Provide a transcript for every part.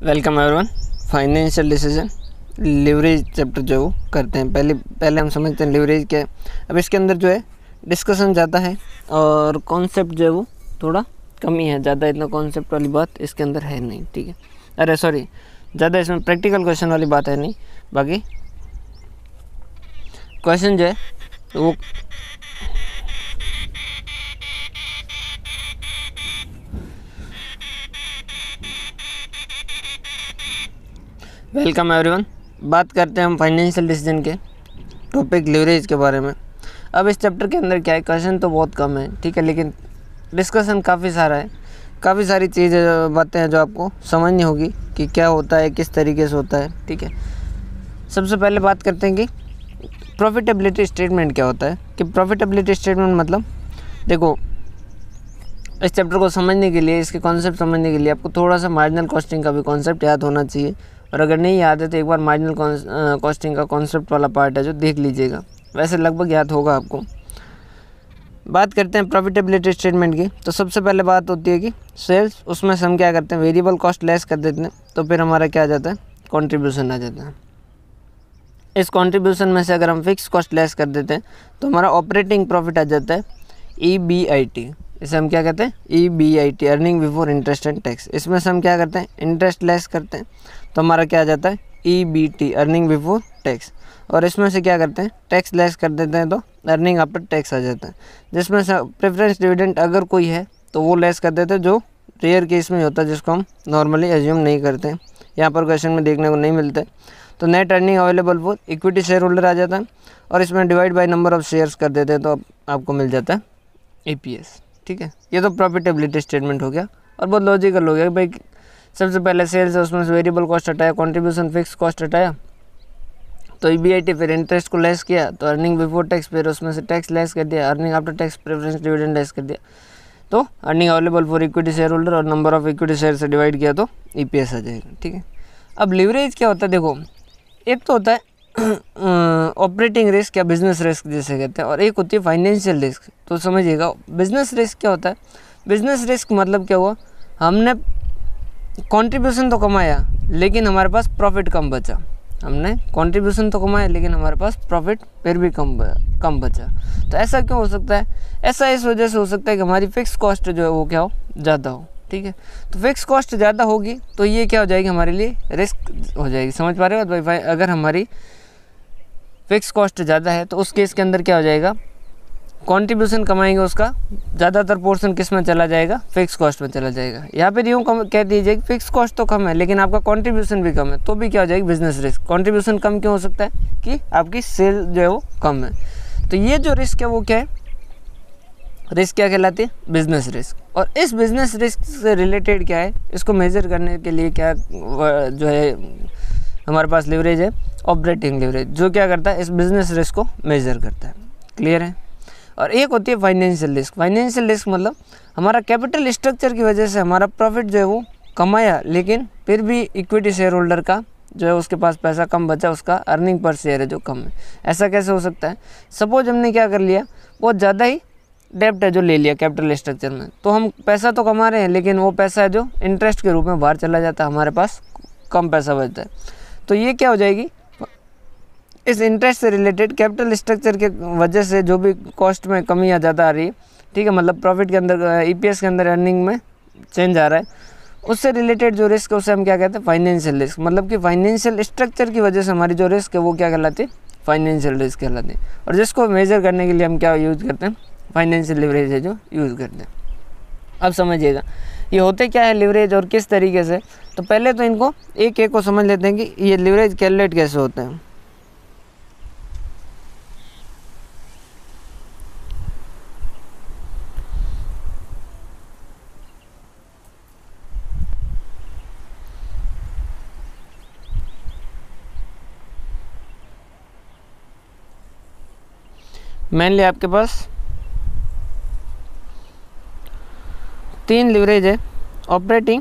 Welcome everyone. Financial decision leverage chapter जो वो करते हैं। पहले हम समझते हैं लिवरेज क्या है। अब इसके अंदर जो है डिस्कशन ज़्यादा है और कॉन्सेप्ट जो है वो थोड़ा कम ही है। ज़्यादा इतना कॉन्सेप्ट वाली बात इसके अंदर है नहीं, ठीक है। अरे सॉरी, ज़्यादा इसमें प्रैक्टिकल क्वेश्चन वाली बात है नहीं। बाकी क्वेश्चन जो है वो वेलकम एवरीवन। बात करते हैं हम फाइनेंशियल डिसीजन के टॉपिक लिवरेज के बारे में। अब इस चैप्टर के अंदर क्या है, क्वेश्चन तो बहुत कम है, ठीक है, लेकिन डिस्कशन काफ़ी सारा है। काफ़ी सारी चीज़ें बातें हैं जो आपको समझनी होगी कि क्या होता है, किस तरीके से होता है, ठीक है। सबसे पहले बात करते हैं कि प्रॉफिटेबिलिटी स्टेटमेंट क्या होता है। कि प्रॉफिटेबिलिटी स्टेटमेंट मतलब देखो, इस चैप्टर को समझने के लिए, इसके कॉन्सेप्ट समझने के लिए आपको थोड़ा सा मार्जिनल कॉस्टिंग का भी कॉन्सेप्ट याद होना चाहिए। और अगर नहीं याद है तो एक बार मार्जिनल कॉस्टिंग का कॉन्सेप्ट वाला पार्ट है जो देख लीजिएगा, वैसे लगभग याद होगा आपको। बात करते हैं प्रॉफिटेबिलिटी स्टेटमेंट की। तो सबसे पहले बात होती है कि सेल्स, उसमें से हम क्या करते हैं, वेरिएबल कॉस्ट लेस कर देते हैं, तो फिर हमारा क्या आ जाता है, कॉन्ट्रीब्यूशन आ जाता है। इस कॉन्ट्रीब्यूशन में से अगर हम फिक्स कॉस्ट लेस कर देते हैं तो हमारा ऑपरेटिंग प्रॉफिट आ जाता है EBIT। इसे हम क्या कहते हैं, EBIT, earning before interest and tax. इसमें से हम क्या करते हैं, इंटरेस्ट लेस करते हैं तो हमारा क्या आ जाता है, EBT, अर्निंग बिफोर टैक्स। और इसमें से क्या करते हैं, टैक्स लेस कर देते हैं तो अर्निंग आफ्टर टैक्स आ जाता है। जिसमें से प्रेफरेंस डिविडेंड अगर कोई है तो वो लेस कर देते हैं, जो रेयर केस में होता है, जिसको हम नॉर्मली एज्यूम नहीं करते हैं, यहाँ पर क्वेश्चन में देखने को नहीं मिलता है। तो net earning available for equity share holder आ जाता है और इसमें divide by number of shares कर देते हैं तो आपको मिल जाता है EPS, ठीक है। ये तो प्रॉफिटेबिलिटी स्टेटमेंट हो गया और बहुत लॉजिकल हो गया भाई। सबसे पहले सेल्स है, उसमें से वेरिएबल कॉस्ट हटाया, कंट्रीब्यूशन फिक्स कॉस्ट हटाया, तो EBIT, फिर इंटरेस्ट को लेस किया तो अर्निंग बिफोर टैक्स, फिर उसमें से टैक्स लेस कर दिया, earning after tax preference dividend less कर दिया, तो earning available for equity share holder और नंबर ऑफ इक्विटी शेयर से डिवाइड किया तो EPS आ जाएगा, ठीक है। अब लिवरेज क्या होता है, देखो, एक तो होता है ऑपरेटिंग रिस्क या बिजनेस रिस्क जैसे कहते हैं, और एक होती है फाइनेंशियल रिस्क। तो समझिएगा, बिजनेस रिस्क क्या होता है। बिजनेस रिस्क मतलब क्या हुआ, हमने कंट्रीब्यूशन तो कमाया लेकिन हमारे पास प्रॉफिट कम बचा। हमने कंट्रीब्यूशन तो कमाया लेकिन हमारे पास प्रॉफिट फिर भी कम बचा। तो ऐसा क्यों हो सकता है, ऐसा इस वजह से हो सकता है कि हमारी फिक्स कॉस्ट जो है वो क्या हो, ज़्यादा हो, ठीक है। तो फिक्स कॉस्ट ज़्यादा होगी तो ये क्या हो जाएगी, हमारे लिए रिस्क हो जाएगी। समझ पा रहे हो भाई, अगर हमारी फिक्स कॉस्ट ज़्यादा है तो उस केस के अंदर क्या हो जाएगा, कंट्रीब्यूशन कमाएंगे उसका ज़्यादातर पोर्शन किस में चला जाएगा, फिक्स कॉस्ट में चला जाएगा। यहाँ पर यूँ कह दीजिए कि फिक्स कॉस्ट तो कम है लेकिन आपका कंट्रीब्यूशन भी कम है, तो भी क्या हो जाएगी, बिजनेस रिस्क। कंट्रीब्यूशन कम क्यों हो सकता है, कि आपकी सेल जो है वो कम है। तो ये जो रिस्क है वो क्या है, रिस्क क्या कहलाती है, बिजनेस रिस्क। और इस बिजनेस रिस्क से रिलेटेड क्या है, इसको मेजर करने के लिए क्या जो है हमारे पास लिवरेज है, ऑपरेटिंग लिवरेज, जो क्या करता है, इस बिजनेस रिस्क को मेजर करता है। क्लियर है। और एक होती है फाइनेंशियल रिस्क। फाइनेंशियल रिस्क मतलब हमारा कैपिटल स्ट्रक्चर की वजह से हमारा प्रॉफिट जो है वो कमाया लेकिन फिर भी इक्विटी शेयर होल्डर का जो है उसके पास पैसा कम बचा, उसका अर्निंग पर शेयर है जो कम है। ऐसा कैसे हो सकता है, सपोज हमने क्या कर लिया, बहुत ज़्यादा ही डेप्ट है जो ले लिया कैपिटल स्ट्रक्चर में, तो हम पैसा तो कमा रहे हैं लेकिन वो पैसा है जो इंटरेस्ट के रूप में बाहर चला जाता है, हमारे पास कम पैसा बचता है। तो ये क्या हो जाएगी, इस इंटरेस्ट से रिलेटेड कैपिटल स्ट्रक्चर के वजह से जो भी कॉस्ट में कमी या ज़्यादा आ रही है, ठीक है, मतलब प्रॉफिट के अंदर, EPS के अंदर अर्निंग में चेंज आ रहा है, उससे रिलेटेड जो रिस्क है उसे हम क्या कहते हैं, फाइनेंशियल रिस्क। मतलब कि फाइनेंशियल स्ट्रक्चर की वजह से हमारी जो रिस्क है वो क्या कहलाती है, फाइनेंशियल रिस्क कहलाती है। और जिसको मेजर करने के लिए हम क्या यूज़ करते हैं, फाइनेंशियल लिवरेज है जो यूज़ करते हैं। अब समझिएगा ये होते क्या है लिवरेज और किस तरीके से। तो पहले तो इनको एक एक को समझ लेते हैं कि ये लिवरेज कैलकुलेट कैसे होते हैं। मेनली आपके पास 3 लिवरेज है, ऑपरेटिंग,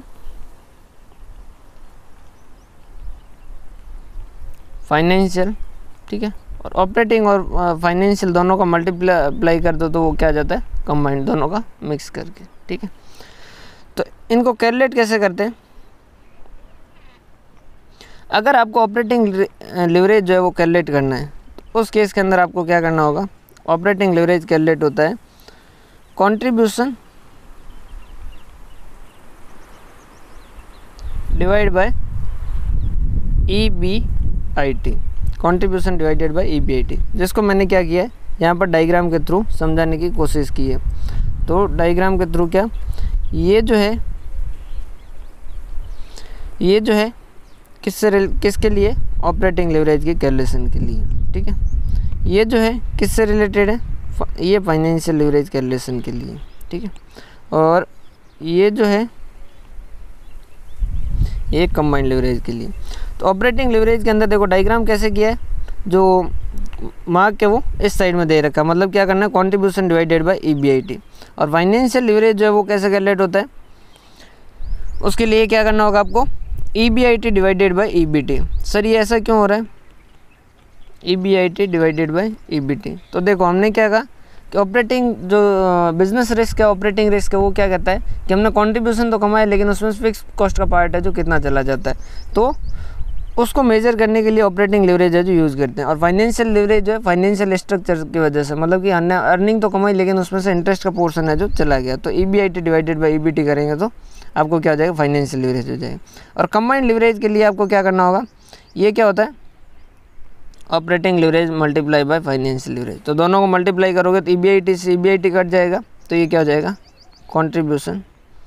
फाइनेंशियल, ठीक है। और ऑपरेटिंग और फाइनेंशियल दोनों का मल्टीप्लाई कर दो तो वो क्या आ जाता है, कंबाइंड, दोनों का मिक्स करके, ठीक है। तो इनको कैलकुलेट कैसे करते हैं, अगर आपको ऑपरेटिंग लिवरेज जो है वो कैलकुलेट करना है तो उस केस के अंदर आपको क्या करना होगा, ऑपरेटिंग लिवरेज कैलकुलेट होता है contribution divide by EBIT, contribution divided by EBIT, जिसको मैंने क्या किया है यहाँ पर डायग्राम के थ्रू समझाने की कोशिश की है। तो डायग्राम के थ्रू क्या, ये जो है किसके लिए, ऑपरेटिंग लिवरेज की कैलकुलेशन के लिए, ठीक है। ये जो है किससे रिलेटेड है, ये फाइनेंशियल लिवरेज कैलकुलेशन के लिए, ठीक है। और ये जो है ये कंबाइंड लिवरेज के लिए। तो ऑपरेटिंग लिवरेज के अंदर देखो डायग्राम कैसे किया है, जो मार्क है वो इस साइड में दे रखा है, मतलब क्या करना है, कंट्रीब्यूशन डिवाइडेड बाय EBIT। और फाइनेंशियल लिवरेज जो है वो कैसे कैलकुलेट होता है, उसके लिए क्या करना होगा आपको, EBIT divided by EBT। Sir ये ऐसा क्यों हो रहा है, EBIT डिवाइडेड बाय EBT। तो देखो हमने क्या कहा कि ऑपरेटिंग जो बिजनेस रिस्क है, ऑपरेटिंग रिस्क है, वो क्या कहता है कि हमने कंट्रीब्यूशन तो कमाया लेकिन उसमें फिक्स कॉस्ट का पार्ट है जो कितना चला जाता है, तो उसको मेजर करने के लिए ऑपरेटिंग लिवरेज है जो यूज़ करते हैं। और फाइनेंशियल लिवरेज जो है फाइनेंशियल स्ट्रक्चर की वजह से, मतलब कि हमने अर्निंग तो कमाई लेकिन उसमें से इंटरेस्ट का पोर्शन है जो चला गया, तो EBIT डिवाइडेड बाय EBT करेंगे तो आपको क्या हो जाएगा, फाइनेंशियल लिवरेज हो जाएगा। और कंबाइंड लिवरेज के लिए आपको क्या करना होगा, ये क्या होता है, operating leverage multiply by financial leverage. तो दोनों को मल्टीप्लाई करोगे तो EBIT से EBIT कट जाएगा, तो ये क्या हो जाएगा, कंट्रीब्यूशन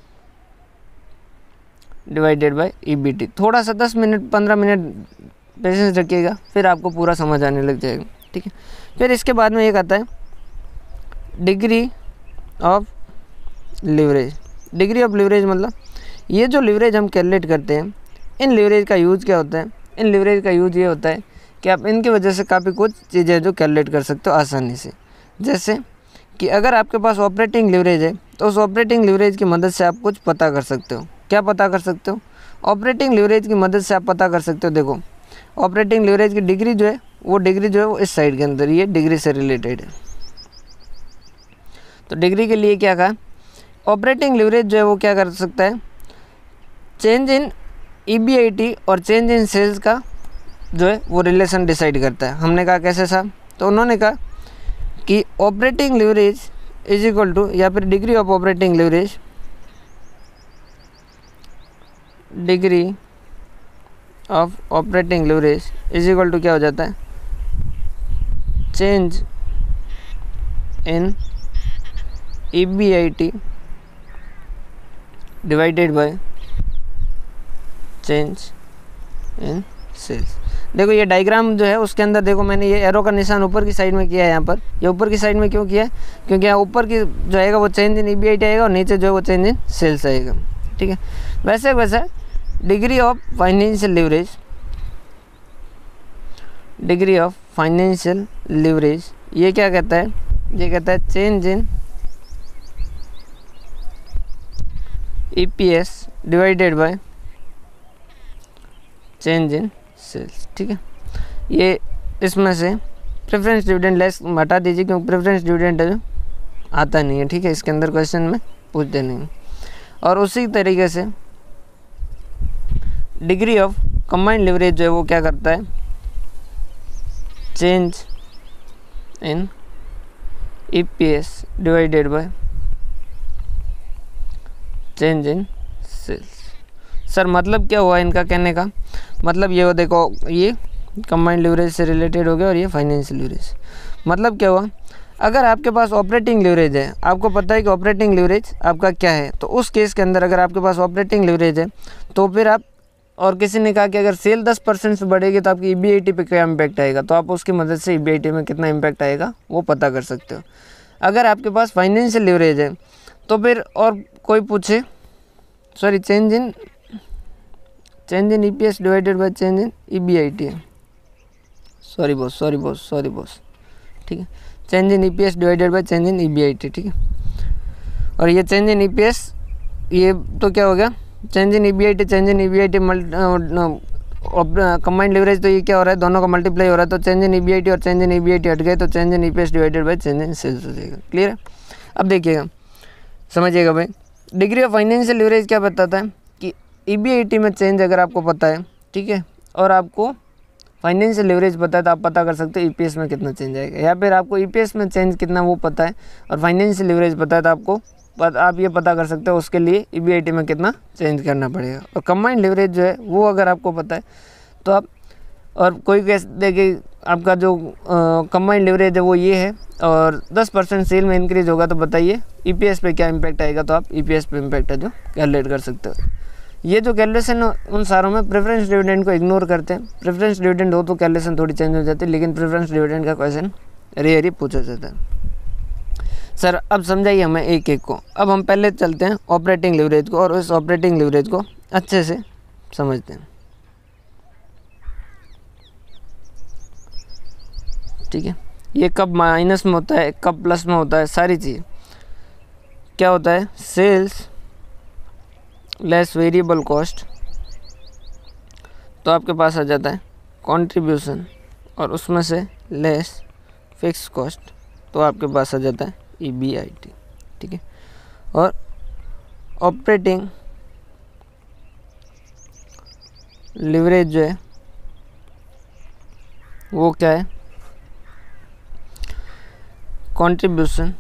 डिवाइडेड बाय EBT। थोड़ा सा 10-15 मिनट पेशेंस रखिएगा, फिर आपको पूरा समझ आने लग जाएगा, ठीक है। फिर इसके बाद में एक आता है degree of leverage. Degree of leverage मतलब ये जो लिवरेज हम कैलकुलेट करते हैं, इन लिवरेज का यूज़ क्या होता है, इन लिवरेज का यूज़ ये होता है कि आप इनकी वजह से काफ़ी कुछ चीज़ें जो कैलकुलेट कर सकते हो आसानी से। जैसे कि अगर आपके पास ऑपरेटिंग लिवरेज है तो उस ऑपरेटिंग लिवरेज की मदद से आप कुछ पता कर सकते हो। क्या पता कर सकते हो, ऑपरेटिंग लिवरेज की मदद से आप पता कर सकते हो, देखो ऑपरेटिंग लिवरेज की डिग्री जो है वो इस साइड के अंदर, ये डिग्री से रिलेटेड है। तो डिग्री के लिए क्या कहा, ऑपरेटिंग लिवरेज जो है वो क्या कर सकता है, चेंज इन EBIT और चेंज इन सेल्स का जो है वो रिलेशन डिसाइड करता है। हमने कहा कैसे साहब, तो उन्होंने कहा कि operating leverage is equal to, या फिर degree of operating leverage, degree of operating leverage is equal to क्या हो जाता है, change in EBIT divided by change in sales. देखो ये डायग्राम जो है उसके अंदर देखो मैंने ये एरो का निशान ऊपर की साइड में किया है। यहाँ पर ये ऊपर की साइड में क्यों किया है, क्योंकि यहाँ ऊपर की जो आएगा वो चेंज इन EBIT आएगा और नीचे जो है वो चेंज इन सेल्स आएगा, ठीक है। वैसे degree of financial leverage, degree of financial leverage ये क्या कहता है, ये कहता है change in EPS divided by change in sales, ठीक है। ये इसमें से प्रेफरेंस डिविडेंड लेस हटा दीजिए क्योंकि प्रेफरेंस डिविडेंड जो आता नहीं है, ठीक है, इसके अंदर क्वेश्चन में पूछते नहीं। और उसी तरीके से डिग्री ऑफ कंबाइंड लिवरेज जो है वो क्या करता है, change in EPS divided by change in sales. Sir मतलब क्या हुआ इनका कहने का, मतलब ये देखो ये कंबाइंड लिवरेज से रिलेटेड हो गया और ये फाइनेंशियल लिवरेज। मतलब क्या हुआ, अगर आपके पास ऑपरेटिंग लिवरेज है, आपको पता है कि ऑपरेटिंग लिवरेज आपका क्या है, तो उस केस के अंदर अगर आपके पास ऑपरेटिंग लिवरेज है तो फिर आप, और किसी ने कहा कि अगर सेल 10% से बढ़ेगी तो आपकी EBIT पे क्या इम्पैक्ट आएगा, तो आप उसकी मदद से EBIT में कितना इम्पैक्ट आएगा वो पता कर सकते हो। अगर आपके पास फाइनेंशियल लिवरेज है तो फिर, और कोई पूछे sorry change in EPS divided by change in EBIT है, सॉरी बॉस, ठीक है, change in EPS divided by change in EBIT, ठीक है। और ये चेंज इन EPS ये तो क्या हो गया, change in EBIT change in EBIT combined leverage, तो ये क्या हो रहा है, दोनों का मल्टीप्लाई हो रहा है, तो चेंज इन EBIT और चेंज इन EBIT हट गए तो change in EPS divided by change in sales हो जाएगा। क्लियर है, अब देखिएगा समझिएगा भाई, डिग्री ऑफ फाइनेंशियल लिवरेज क्या बताता है कि EBIT में चेंज अगर आपको पता है, ठीक है, और आपको फाइनेंशियल लीवरेज पता है तो आप पता कर सकते हो ईपीएस में कितना चेंज आएगा, या फिर आपको ईपीएस में चेंज कितना वो पता है और फाइनेंशियल लीवरेज पता है तो आपको आप ये पता कर सकते हो उसके लिए ईबीआईटी में कितना चेंज करना पड़ेगा। और कंबाइंड लीवरेज जो है वो अगर आपको पता है तो आप, और कोई कह देखिए आपका जो कंबाइंड लीवरेज है वो ये है और 10% सेल में इंक्रीज होगा तो बताइए ईपीएस पे क्या इम्पैक्ट आएगा, तो आप ईपीएस पे इम्पैक्ट है जो कैलकुलेट कर सकते हो। ये जो कैलकुलेशन उन सारों में प्रेफरेंस डिविडेंड को इग्नोर करते हैं। प्रेफरेंस डिविडेंड हो तो कैलकुलेशन थोड़ी चेंज हो जाती है, लेकिन प्रेफरेंस डिविडेंड का क्वेश्चन रेयर ही पूछा जाता है। सर अब समझाइए हमें एक एक को। अब हम पहले चलते हैं ऑपरेटिंग लीवरेज को और उस ऑपरेटिंग लीवरेज को अच्छे से समझते हैं। ठीक है, ये कब माइनस में होता है, कब प्लस में होता है, सारी चीज़ क्या होता है, सेल्स लेस वेरिएबल कॉस्ट, तो आपके पास आ जाता है कंट्रीब्यूशन और उसमें से लेस फिक्स कॉस्ट, तो आपके पास आ जाता है ईबीआईटी। ठीक है, और ऑपरेटिंग लीवरेज जो है वो क्या है, कंट्रीब्यूशन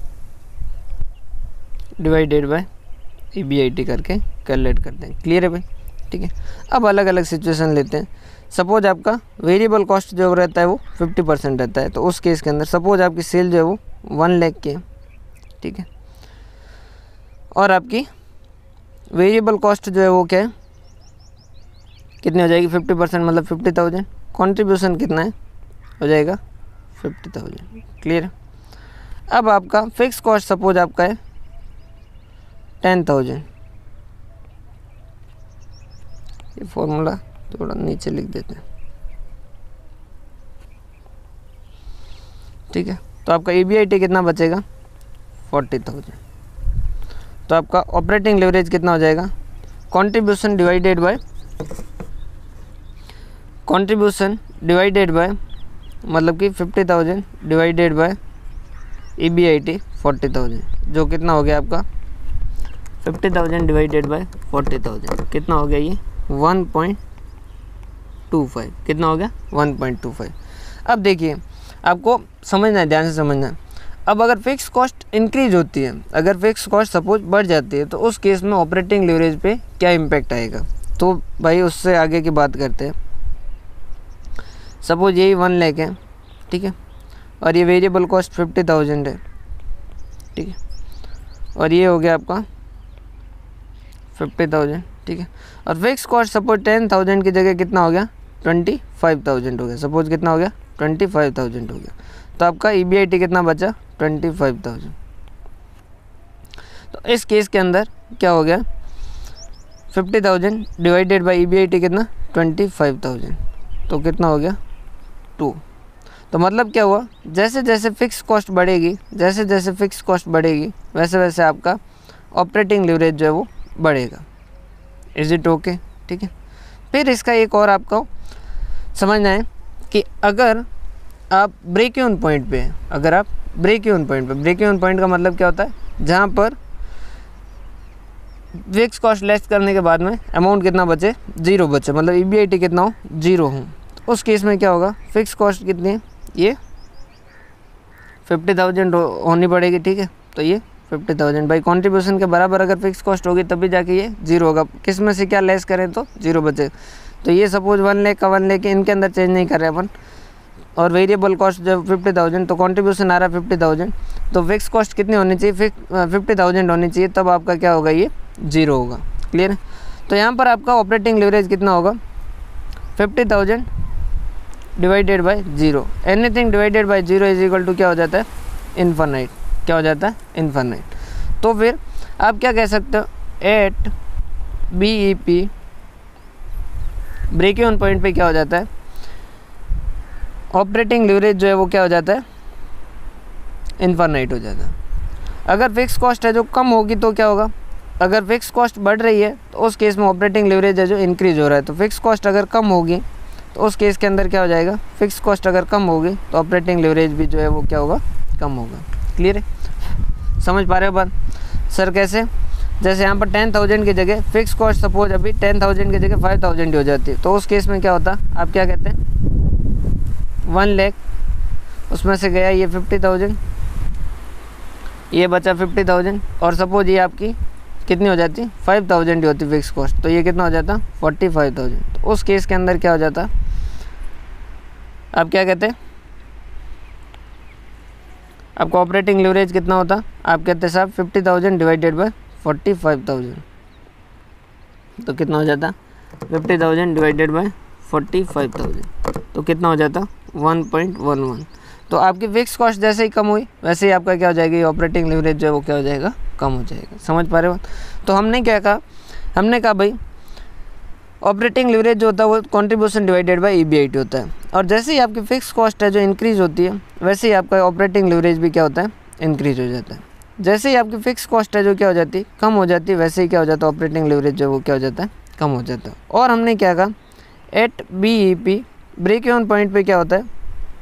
डिवाइडेड बाय ईबीआईटी करके कैलकुलेट करते हैं। क्लियर है भाई? ठीक है, अब अलग अलग सिचुएशन लेते हैं। सपोज आपका वेरिएबल कॉस्ट जो रहता है वो 50% रहता है, तो उस केस के अंदर सपोज आपकी सेल जो है वो 1 लाख की है। ठीक है, और आपकी वेरिएबल कॉस्ट जो है वो क्या है, कितनी हो जाएगी, 50% मतलब 50,000। कंट्रीब्यूशन कितना है, हो जाएगा 50,000। क्लियर है? अब आपका फिक्स कॉस्ट सपोज आपका है 10,000। ये फॉर्मूला थोड़ा नीचे लिख देते हैं। ठीक है, तो आपका ईबीआईटी कितना बचेगा, 40,000। तो आपका ऑपरेटिंग लीवरेज कितना हो जाएगा, कंट्रीब्यूशन डिवाइडेड बाय मतलब कि 50,000 डिवाइडेड बाय ईबीआईटी 40,000, जो कितना हो गया आपका 50,000 डिवाइडेड बाय 40,000 कितना हो गया, ये 1.25। कितना हो गया, 1.25। अब देखिए आपको समझना है, ध्यान से समझना है। अब अगर फिक्स कॉस्ट इंक्रीज होती है, अगर फिक्स कॉस्ट सपोज बढ़ जाती है, तो उस केस में ऑपरेटिंग लीवरेज पे क्या इम्पैक्ट आएगा, तो भाई उससे आगे की बात करते हैं। सपोज यही 1 लाख है, ठीक है, और ये वेरिएबल कॉस्ट 50,000 है। ठीक है, और ये हो गया आपका 50,000। ठीक है, और फिक्स कॉस्ट सपोज 10,000 की जगह कितना हो गया, 25,000 हो गया। सपोज कितना हो गया, 25,000 हो गया। तो आपका ईबीआईटी कितना बचा, 25,000। तो इस केस के अंदर क्या हो गया, 50,000 डिवाइडेड बाई ईबीआईटी कितना, 25,000, तो कितना हो गया 2। तो मतलब क्या हुआ, जैसे जैसे फिक्स कॉस्ट बढ़ेगी, वैसे वैसे आपका ऑपरेटिंग लीवरेज जो है वो बढ़ेगा। Is it okay? ठीक है, फिर इसका एक और आपको समझना है कि अगर आप ब्रेक इवन पॉइंट पे हैं, ब्रेक इवन पॉइंट का मतलब क्या होता है, जहाँ पर फिक्स कॉस्ट लेस करने के बाद में अमाउंट कितना बचे, 0 बचे, मतलब ईबीआईटी कितना हो, 0 हो। तो उस केस में क्या होगा, फिक्स कॉस्ट कितनी है, ये 50,000 होनी पड़ेगी। ठीक है, तो ये 50,000 बाई कंट्रीब्यूशन के बराबर अगर फिक्स कॉस्ट होगी तभी जाके ये 0 होगा। किस में से क्या लेस करें तो 0 बचे। तो ये सपोज 1 लाख का 1 लाख, इनके अंदर चेंज नहीं कर रहे अपन, और वेरिएबल कॉस्ट जब 50,000, तो कंट्रीब्यूशन आ रहा है 50,000, तो फिक्स कॉस्ट कितनी होनी चाहिए, 50,000 होनी चाहिए, तब आपका क्या होगा, ये 0 होगा। क्लियर है? तो यहाँ पर आपका ऑपरेटिंग लीवरेज कितना होगा, 50,000 divided by 0। Anything divided by 0 is equal to क्या हो जाता है, इन्फानाइट। क्या हो जाता है, इन्फानाइट। तो फिर आप क्या कह सकते हो, at BEP break even point पे क्या हो जाता है, ऑपरेटिंग लीवरेज जो है वो क्या हो जाता है, इन्फानाइट हो जाता है। अगर फिक्स कॉस्ट है जो कम होगी तो क्या होगा, अगर फिक्स कॉस्ट बढ़ रही है तो उस केस में ऑपरेटिंग लीवरेज है जो इंक्रीज हो रहा है। तो फिक्स कॉस्ट अगर कम होगी तो उस केस के अंदर क्या हो जाएगा, फिक्स कॉस्ट अगर कम होगी तो ऑपरेटिंग लीवरेज भी जो है वो क्या होगा, कम होगा। क्लियर है? समझ पा रहे हो बात? सर कैसे? जैसे यहाँ पर 10,000 की जगह फिक्स कॉस्ट सपोज अभी 10,000 की जगह 5,000 हो जाती है, तो उस केस में क्या होता, आप क्या कहते हैं 1 लाख, उसमें से गया ये 50,000, ये बचा 50,000, और सपोज ये आपकी कितनी हो जाती 5,000 होती फिक्स कॉस्ट, तो ये कितना हो जाता 45,000। तो उस केस के अंदर क्या हो जाता, आप क्या कहते हैं, आपका ऑपरेटिंग लीवरेज कितना होता, आप कहते हैं साहब 50,000 डिवाइडेड बाय 45,000, तो कितना हो जाता 50,000 डिवाइडेड बाय 45,000, तो कितना हो जाता 1.11। तो आपकी फिक्स कॉस्ट जैसे ही कम हुई वैसे ही आपका क्या हो जाएगी, ऑपरेटिंग लीवरेज जो है वो क्या हो जाएगा, कम हो जाएगा। समझ पा रहे हो? तो हमने क्या कहा, हमने कहा भाई ऑपरेटिंग लीवरेज जो होता है वो कंट्रीब्यूशन डिवाइडेड बाय EBIT होता है, और जैसे ही आपकी फिक्स कॉस्ट है जो इंक्रीज़ होती है वैसे ही आपका ऑपरेटिंग लीवरेज भी क्या होता है, इंक्रीज़ हो जाता है। जैसे ही आपकी फिक्स कॉस्ट है जो क्या हो जाती है, कम हो जाती है, वैसे ही क्या हो जाता है, ऑपरेटिंग लीवरेज जो वो क्या हो जाता है, कम हो जाता है। और हमने क्या कहा, at BEP break even point पे क्या होता है,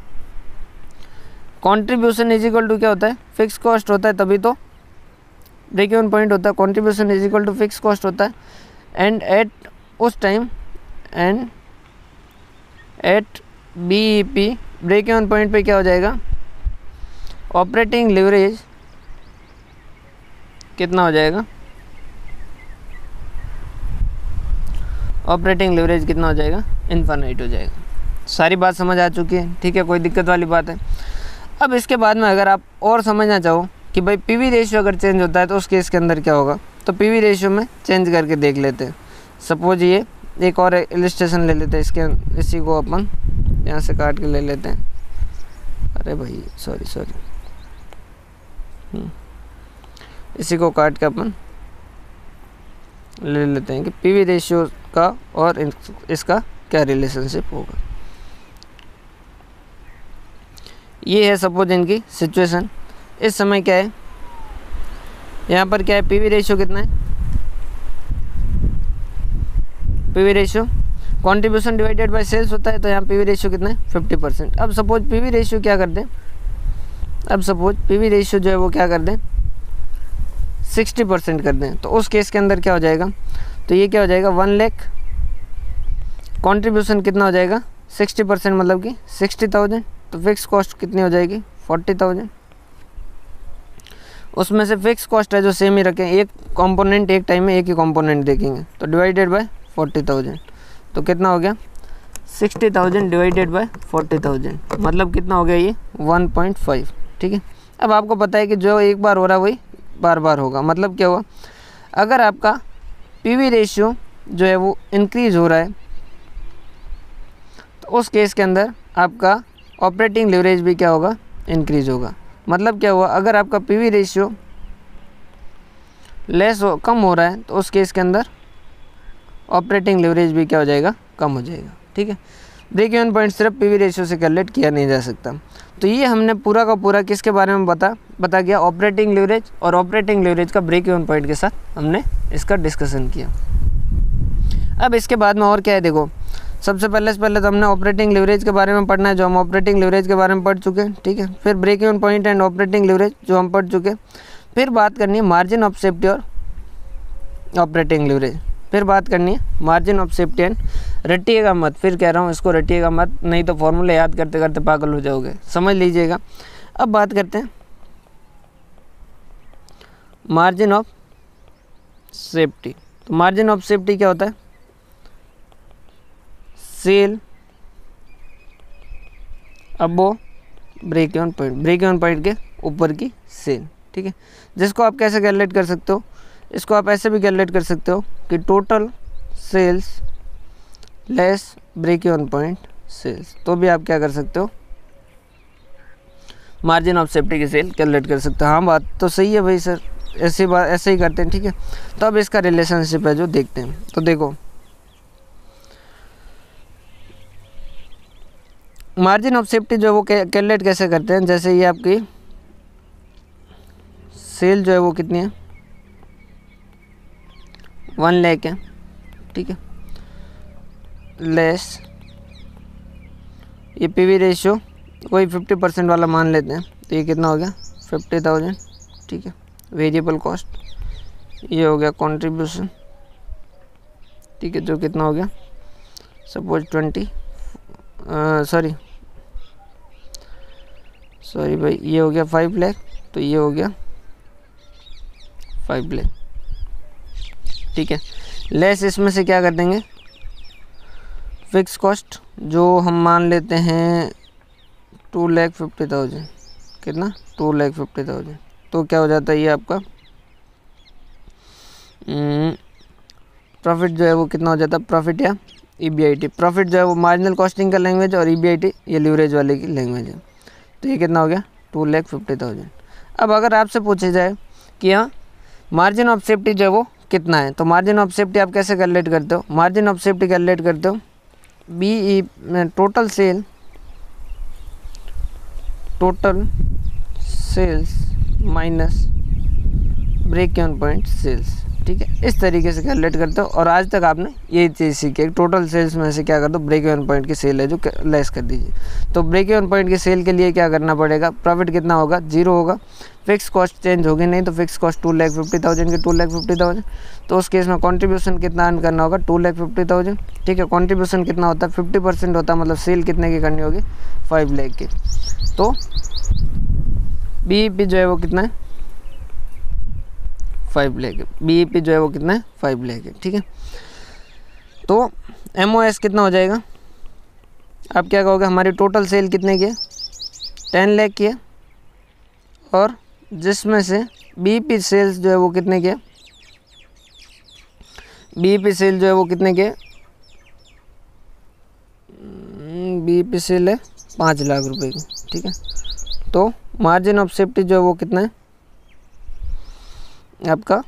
कंट्रीब्यूशन इज इक्वल टू क्या होता है, फिक्स कॉस्ट होता है, तभी तो ब्रेक इवन पॉइंट होता है, contribution is equal to fix cost होता है। एंड एट उस time and at BEP break even point पे क्या हो जाएगा, ऑपरेटिंग लीवरेज कितना हो जाएगा, ऑपरेटिंग लीवरेज कितना हो जाएगा, इनफाइनाइट हो जाएगा। सारी बात समझ आ चुकी है, ठीक है, कोई दिक्कत वाली बात है। अब इसके बाद में अगर आप और समझना चाहो कि भाई PV रेशियो अगर चेंज होता है तो उस केस के अंदर क्या होगा, तो PV रेशियो में चेंज करके देख लेते हैं। सपोज ये एक और इलस्ट्रेशन ले लेते हैं, इसी को अपन यहाँ से काट के ले लेते हैं, अरे भाई सॉरी इसी को काट के अपन ले लेते हैं कि PV रेशियो का और इसका क्या रिलेशनशिप होगा। ये है सपोज इनकी सिचुएशन, इस समय क्या है, यहाँ पर क्या है, PV रेशियो कितना है, PV ratio contribution divided by sales होता है, तो यहाँ PV रेशियो कितना है 50%। अब सपोज PV रेशियो क्या कर दें, अब सपोज PV रेशियो जो है वो क्या कर दें 60% कर दें, तो उस केस के अंदर क्या हो जाएगा, तो ये क्या हो जाएगा 1 लाख, कंट्रीब्यूशन कितना हो जाएगा 60% मतलब कि 60,000, तो फिक्स कॉस्ट कितनी हो जाएगी 40,000। उसमें से फिक्स कॉस्ट है जो सेम ही रखें, एक कंपोनेंट एक टाइम में एक ही कंपोनेंट देखेंगे, तो डिवाइडेड बाय 40,000, तो कितना हो गया 60,000 डिवाइडेड बाय 40,000, मतलब कितना हो गया ये 1.5। ठीक है, अब आपको पता है कि जो एक बार हो रहा है वही बार बार होगा, मतलब क्या हुआ, अगर आपका PV रेशियो जो है वो इंक्रीज़ हो रहा है तो उस केस के अंदर आपका ऑपरेटिंग लीवरेज भी क्या होगा, इंक्रीज़ होगा। मतलब क्या हुआ, अगर आपका PV रेशियो कम हो रहा है तो उस केस के अंदर ऑपरेटिंग लीवरेज भी क्या हो जाएगा, कम हो जाएगा। ठीक है, ब्रेक इवन पॉइंट सिर्फ PV रेशियो से कैलकुलेट किया नहीं जा सकता। तो ये हमने पूरा का पूरा किसके बारे में बता गया, ऑपरेटिंग लीवरेज, और ऑपरेटिंग लीवरेज का ब्रेक इवन पॉइंट के साथ हमने इसका डिस्कशन किया। अब इसके बाद में और क्या है, देखो सबसे पहले तो हमने ऑपरेटिंग लीवरेज के बारे में पढ़ना है, जो हम ऑपरेटिंग लीवरेज के बारे में पढ़ चुके हैं। ठीक है, फिर break even point and operating leverage जो हम पढ़ चुके हैं। फिर बात करनी है मार्जिन ऑफ सेफ्टी और ऑपरेटिंग लीवरेज। फिर बात करनी है मार्जिन ऑफ सेफ्टी एंड, रटिएगा मत, फिर कह रहा हूँ इसको रटिएगा मत, नहीं तो फॉर्मूला याद करते करते पागल हो जाओगे, समझ लीजिएगा। अब बात करते हैं मार्जिन ऑफ सेफ्टी। तो मार्जिन ऑफ सेफ्टी क्या होता है, sale above break even point, break even point के ऊपर की सेल। ठीक है, जिसको आप कैसे कैलकुलेट कर सकते हो, इसको आप ऐसे भी कैलकुलेट कर सकते हो कि total sales less break even point sales, तो भी आप क्या कर सकते हो, मार्जिन ऑफ सेफ्टी की सेल कैलकुलेट कर सकते हो। हाँ बात तो सही है भाई सर, ऐसे ही करते हैं। ठीक है, तो अब इसका रिलेशनशिप है जो देखते हैं। तो देखो मार्जिन ऑफ सेफ्टी जो वो कैलकुलेट कैसे करते हैं, जैसे ये आपकी सेल जो है वो कितनी है 1 लाख है। ठीक है, लेस ये PV रेशियो कोई 50% वाला मान लेते हैं, तो ये कितना हो गया 50,000। ठीक है, वेरिएबल कॉस्ट ये हो गया कंट्रीब्यूशन, ठीक है, जो कितना हो गया सपोज 20 सॉरी भाई, ये हो गया 5 लाख, तो ये हो गया 5 लाख, ठीक है। लेस इसमें से क्या कर देंगे, फिक्स कॉस्ट जो हम मान लेते हैं 2,50,000, कितना 2,50,000, तो क्या हो जाता है ये आपका प्रॉफिट जो है वो कितना हो जाता है, प्रॉफिट या EBIT। प्रॉफिट जो है वो मार्जिनल कॉस्टिंग का लैंग्वेज और EBIT ये लीवरेज वाले की लैंग्वेज है। तो ये कितना हो गया 2,50,000। अब अगर आपसे पूछे जाए कि हाँ मार्जिन ऑफ सेफ्टी जो है वो कितना है, तो मार्जिन ऑफ सेफ्टी आप कैसे कैलकुलेट करते हो, मार्जिन ऑफ सेफ्टी कैलकुलेट करते हो total sales minus break even point sales, ठीक है, इस तरीके से कैलकुलेट करते हो। और आज तक आपने यही चीज़ सीखी है, टोटल सेल्स में से क्या कर दो, ब्रेक इवन पॉइंट की सेल है जो लेस कर दीजिए। तो ब्रेक इवन पॉइंट की सेल के लिए क्या करना पड़ेगा, प्रॉफिट कितना होगा, 0 होगा, फिक्स कॉस्ट चेंज होगी नहीं, तो फिक्स कॉस्ट 2,50,000 की 2,50,000, तो उस केस में कंट्रीब्यूशन कितना अर्न करना होगा 2,50,000, ठीक है। कंट्रीब्यूशन कितना होता है 50% होता है, मतलब सेल कितने की करनी होगी 5 लाख की। तो BEP जो है वो कितना है 5 लाख, BEP जो है वो कितना है 5 लाख है, ठीक है। तो MOS कितना हो जाएगा, आप क्या कहोगे, हमारी टोटल सेल कितने की है 10 लाख की है, और जिसमें से BEP सेल्स जो है वो कितने के, BEP सेल जो है वो कितने के, BEP सेल है 5 लाख रुपए की, ठीक है। तो मार्जिन ऑफ सेफ्टी जो है वो कितना है आपका,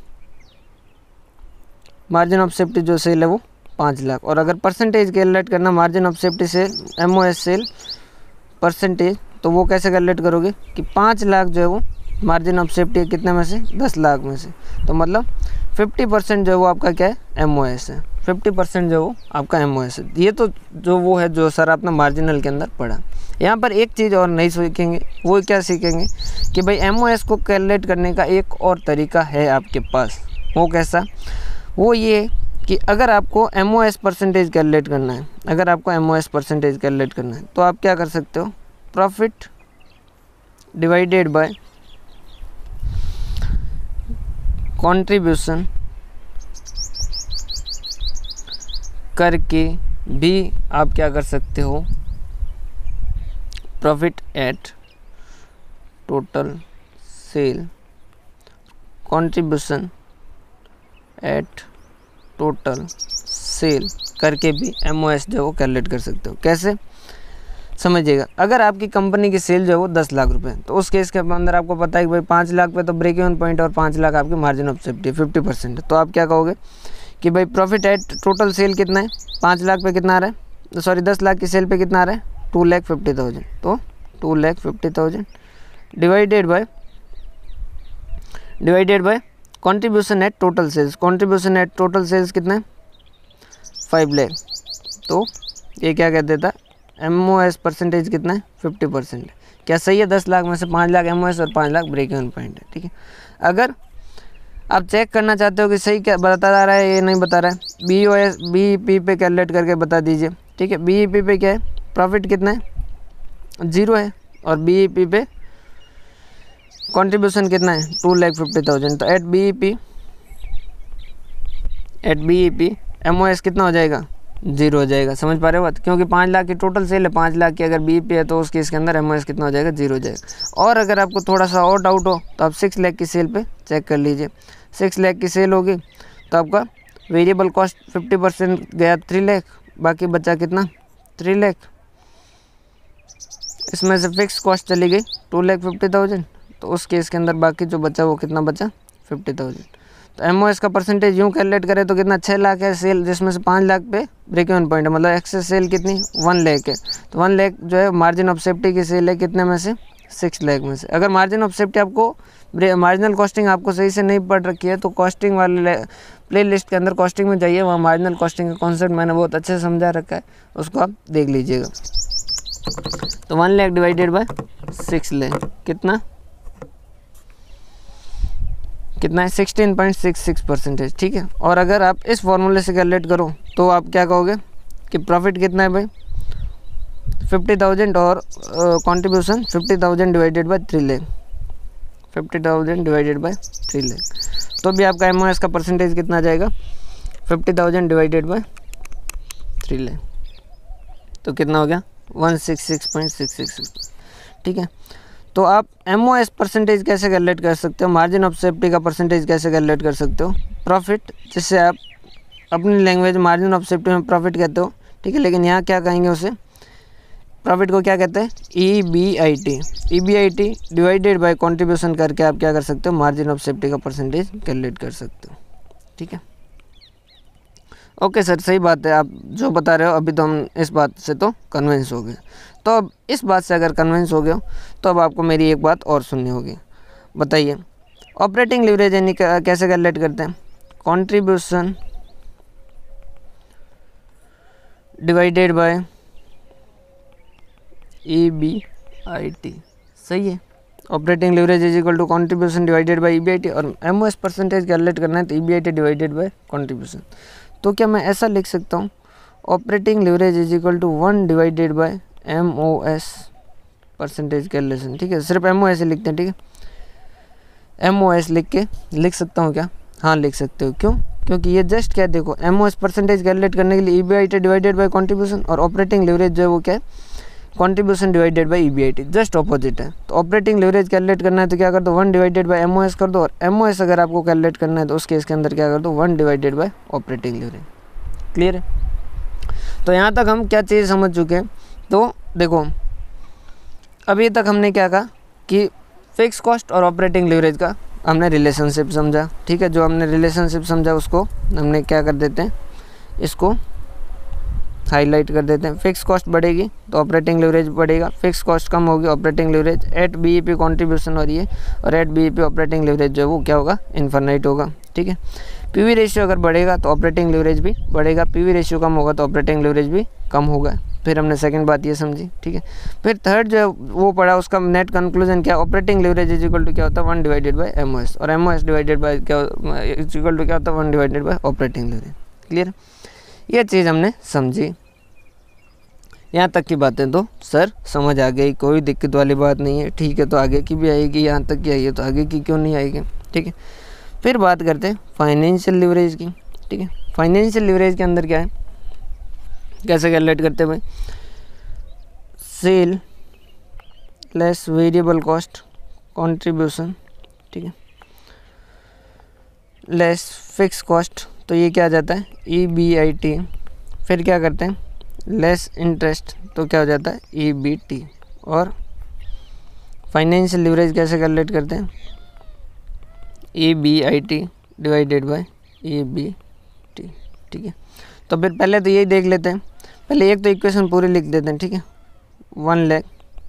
मार्जिन ऑफ सेफ्टी जो सेल है वो 5 लाख। और अगर परसेंटेज कैलकुलेट करना मार्जिन ऑफ सेफ्टी से MOS सेल परसेंटेज, तो वो कैसे कैलकुलेट करोगे कि 5 लाख जो है वो मार्जिन ऑफ सेफ्टी है कितने में से, 10 लाख में से, तो मतलब 50% जो है वो आपका क्या है MOS है, 50% जो वो आपका MOS है। ये तो जो वो है जो सर आपने मार्जिनल के अंदर पढ़ा। यहाँ पर एक चीज़ और नहीं सीखेंगे, वो क्या सीखेंगे कि भाई MOS को कैलकुलेट करने का एक और तरीका है आपके पास। वो कैसा, वो ये कि अगर आपको MOS परसेंटेज कैलकुलेट करना है, अगर आपको MOS परसेंटेज कैलकुलेट करना है, तो आप क्या कर सकते हो, प्रॉफिट डिवाइडेड बाय कंट्रीब्यूशन करके भी आप क्या कर सकते हो, profit at total sale contribution at total sale करके भी MOS जो है वो कैलकुलेट कर सकते हो। कैसे समझिएगा, अगर आपकी कंपनी की सेल जो है वो 10 लाख रुपए, तो उस केस के अंदर आपको पता है कि भाई 5 लाख पे तो ब्रेक इवन पॉइंट और 5 लाख आपकी मार्जिन ऑफ सेफ्टी 50% है। तो आप क्या कहोगे कि भाई प्रॉफिट एट टोटल सेल कितना है, 5 लाख पे कितना आ रहा है, सॉरी 10 लाख की सेल पे कितना आ रहा है 2,50,000, तो 2,50,000 divided by contribution at total sales, contribution at total sales कितना है 5 लाख, तो ये क्या कह देता है MOS परसेंटेज कितना है 50%। क्या सही है, 10 लाख में से 5 लाख MOS और 5 लाख ब्रेक इवन पॉइंट है, ठीक है। अगर आप चेक करना चाहते हो कि सही क्या बता रहा है, ये नहीं बता रहा है, BEP पे कैलकुलेट करके बता दीजिए, ठीक है। BEP पे क्या है, प्रॉफिट कितना है 0 है, और BEP पे कंट्रीब्यूशन कितना है 2,50,000, तो एट BEP MOS कितना हो जाएगा 0 हो जाएगा। समझ पा रहे हो बात, क्योंकि 5 लाख की टोटल सेल है, 5 लाख की अगर BEP है तो उस केस के अंदर MOS कितना हो जाएगा 0 हो जाएगा। और अगर आपको थोड़ा सा और डाउट हो तो आप 6 लाख की सेल पे चेक कर लीजिए, 6 लाख की सेल होगी तो आपका वेरिएबल कॉस्ट 50% गया 3 लाख, बाकी बचा कितना 3 लाख, इसमें से फिक्स कॉस्ट चली गई 2,50,000, तो उस केस के अंदर बाकी जो बचा वो कितना बचा 50,000। तो MOS का परसेंटेज यूँ कैलकुलेट करें तो कितना 6 लाख है सेल, जिसमें से 5 लाख पे ब्रेक इवन पॉइंट है, मतलब एक्सेस सेल कितनी 1 लाख है, तो 1 लाख जो है मार्जिन ऑफ सेफ्टी की सेल है कितने में से 6 लाख में से। अगर मार्जिन ऑफ सेफ्टी आपको मार्जिनल कॉस्टिंग आपको सही से नहीं पढ़ रखी है तो कॉस्टिंग वाले प्ले लिस्ट के अंदर कॉस्टिंग में जाइए, वहाँ मार्जिनल कॉस्टिंग का कॉन्सेप्ट मैंने बहुत अच्छे से समझा रखा है, उसको आप देख लीजिएगा। तो 1 लाख डिवाइडेड बाय 6 लाख कितना कितना है 16.66%, ठीक है। और अगर आप इस फॉर्मूले से कैलकुलेट करो तो आप क्या कहोगे कि प्रॉफिट कितना है भाई 50,000 और contribution 50,000 divided by 3 lakh, 50,000 divided by 3 lakh, तो भी आपका एमओएस का परसेंटेज कितना आ जाएगा 50,000 डिवाइडेड बाय 3 लाख, तो कितना हो गया 166.666, ठीक है। तो आप एमओएस परसेंटेज कैसे कैलकुलेट कर सकते हो, मार्जिन ऑफ सेफ्टी का परसेंटेज कैसे कैलकुलेट कर सकते हो, प्रॉफिट जिससे आप अपनी लैंग्वेज मार्जिन ऑफ सेफ्टी में प्रॉफिट कहते हो, ठीक है। लेकिन यहाँ क्या कहेंगे उसे, प्रॉफिट को क्या कहते हैं EBIT, EBIT divided by contribution करके आप क्या कर सकते हो मार्जिन ऑफ सेफ्टी का परसेंटेज कैलकुलेट कर सकते हो, ठीक है। ओके सर, सही बात है, आप जो बता रहे हो अभी तो हम इस बात से तो कन्विंस हो गए। तो अब इस बात से अगर कन्विंस हो गए हो तो अब आपको मेरी एक बात और सुननी होगी। बताइए ऑपरेटिंग लीवरेज यानी कैसे कैलकुलेट करते हैं, कंट्रीब्यूशन डिवाइडेड बाय EBIT, सही है। Operating leverage is equal to contribution divided by EBIT, और एमओएस परसेंटेज कैलकुलेट करना है तो EBIT डिवाइडेड बाय कंट्रीब्यूशन। तो क्या मैं ऐसा लिख सकता हूँ operating leverage is equal to 1 divided by MOS percentage calculation, ठीक है। सिर्फ MOS ही लिखते हैं, ठीक है। MOS लिख सकता हूँ क्या, हाँ लिख सकते हो। क्यों, क्योंकि ये जस्ट क्या है, देखो MOS परसेंटेज कैलकुलेट करने के लिए EBIT डिवाइडेड बाय कंट्रीब्यूशन, और ऑपरेटिंग लीवरेज जो है वो क्या है contribution divided by EBIT, just opposite है। तो ऑपरेटिंग लीवरेज कैलकुलेट करना है तो क्या कर दो 1 डिवाइडेड बाय MOS कर दो, और MOS अगर आपको कैलकुलेट करना है तो उस केस के अंदर क्या कर दो 1 divided by operating leverage. Clear है। तो यहाँ तक हम क्या चीज़ समझ चुके हैं। तो देखो अभी तक हमने क्या कहा कि फिक्स कॉस्ट और ऑपरेटिंग लीवरेज का हमने रिलेशनशिप समझा, ठीक है। जो हमने रिलेशनशिप समझा उसको हमने क्या कर देते हैं, इसको हाईलाइट कर देते हैं। फिक्स कॉस्ट बढ़ेगी तो ऑपरेटिंग लीवरेज बढ़ेगा, फिक्स कॉस्ट कम होगी operating leverage at BEP contribution और ये, और एट BEP ऑपरेटिंग लीवरेज जो है वो क्या होगा इनफाइनाइट होगा, ठीक है। PV रेशियो अगर बढ़ेगा तो ऑपरेटिंग लीवरेज भी बढ़ेगा, PV रेशियो कम होगा तो ऑपरेटिंग लीवरेज भी कम होगा। फिर हमने सेकंड बात ये समझी, ठीक है। फिर थर्ड जो है वो पढ़ा, उसका नेट कंक्लूजन क्या, operating leverage is equal to क्या होता है 1 डिवाइडेड बाय MOS, और MOS डिवाइडेड बाय क्या इज इक्वल टू क्या होता है 1 divided by operating leverage. Clear, ये चीज़ हमने समझी। यहाँ तक की बातें तो सर समझ आ गई, कोई दिक्कत वाली बात नहीं है, ठीक है। तो आगे की भी आएगी, यहाँ तक की आई है तो आगे की क्यों नहीं आएगी, ठीक है। फिर बात करते हैं फाइनेंशियल लीवरेज की, ठीक है। फाइनेंशियल लीवरेज के अंदर क्या है, कैसे कैलकुलेट करते हैं भाई, cell less variable cost contribution, ठीक है, लेस फिक्स कॉस्ट, तो ये क्या आ जाता है EBIT। फिर क्या करते हैं लेस इंटरेस्ट, तो क्या हो जाता है EBT। और फाइनेंशियल लीवरेज कैसे कैलकुलेट करते हैं EBIT डिवाइडेड बाय EBT, ठीक है। तो फिर पहले तो यही देख लेते हैं, पहले एक तो इक्वेशन पूरी लिख देते हैं, ठीक है। 1 लाख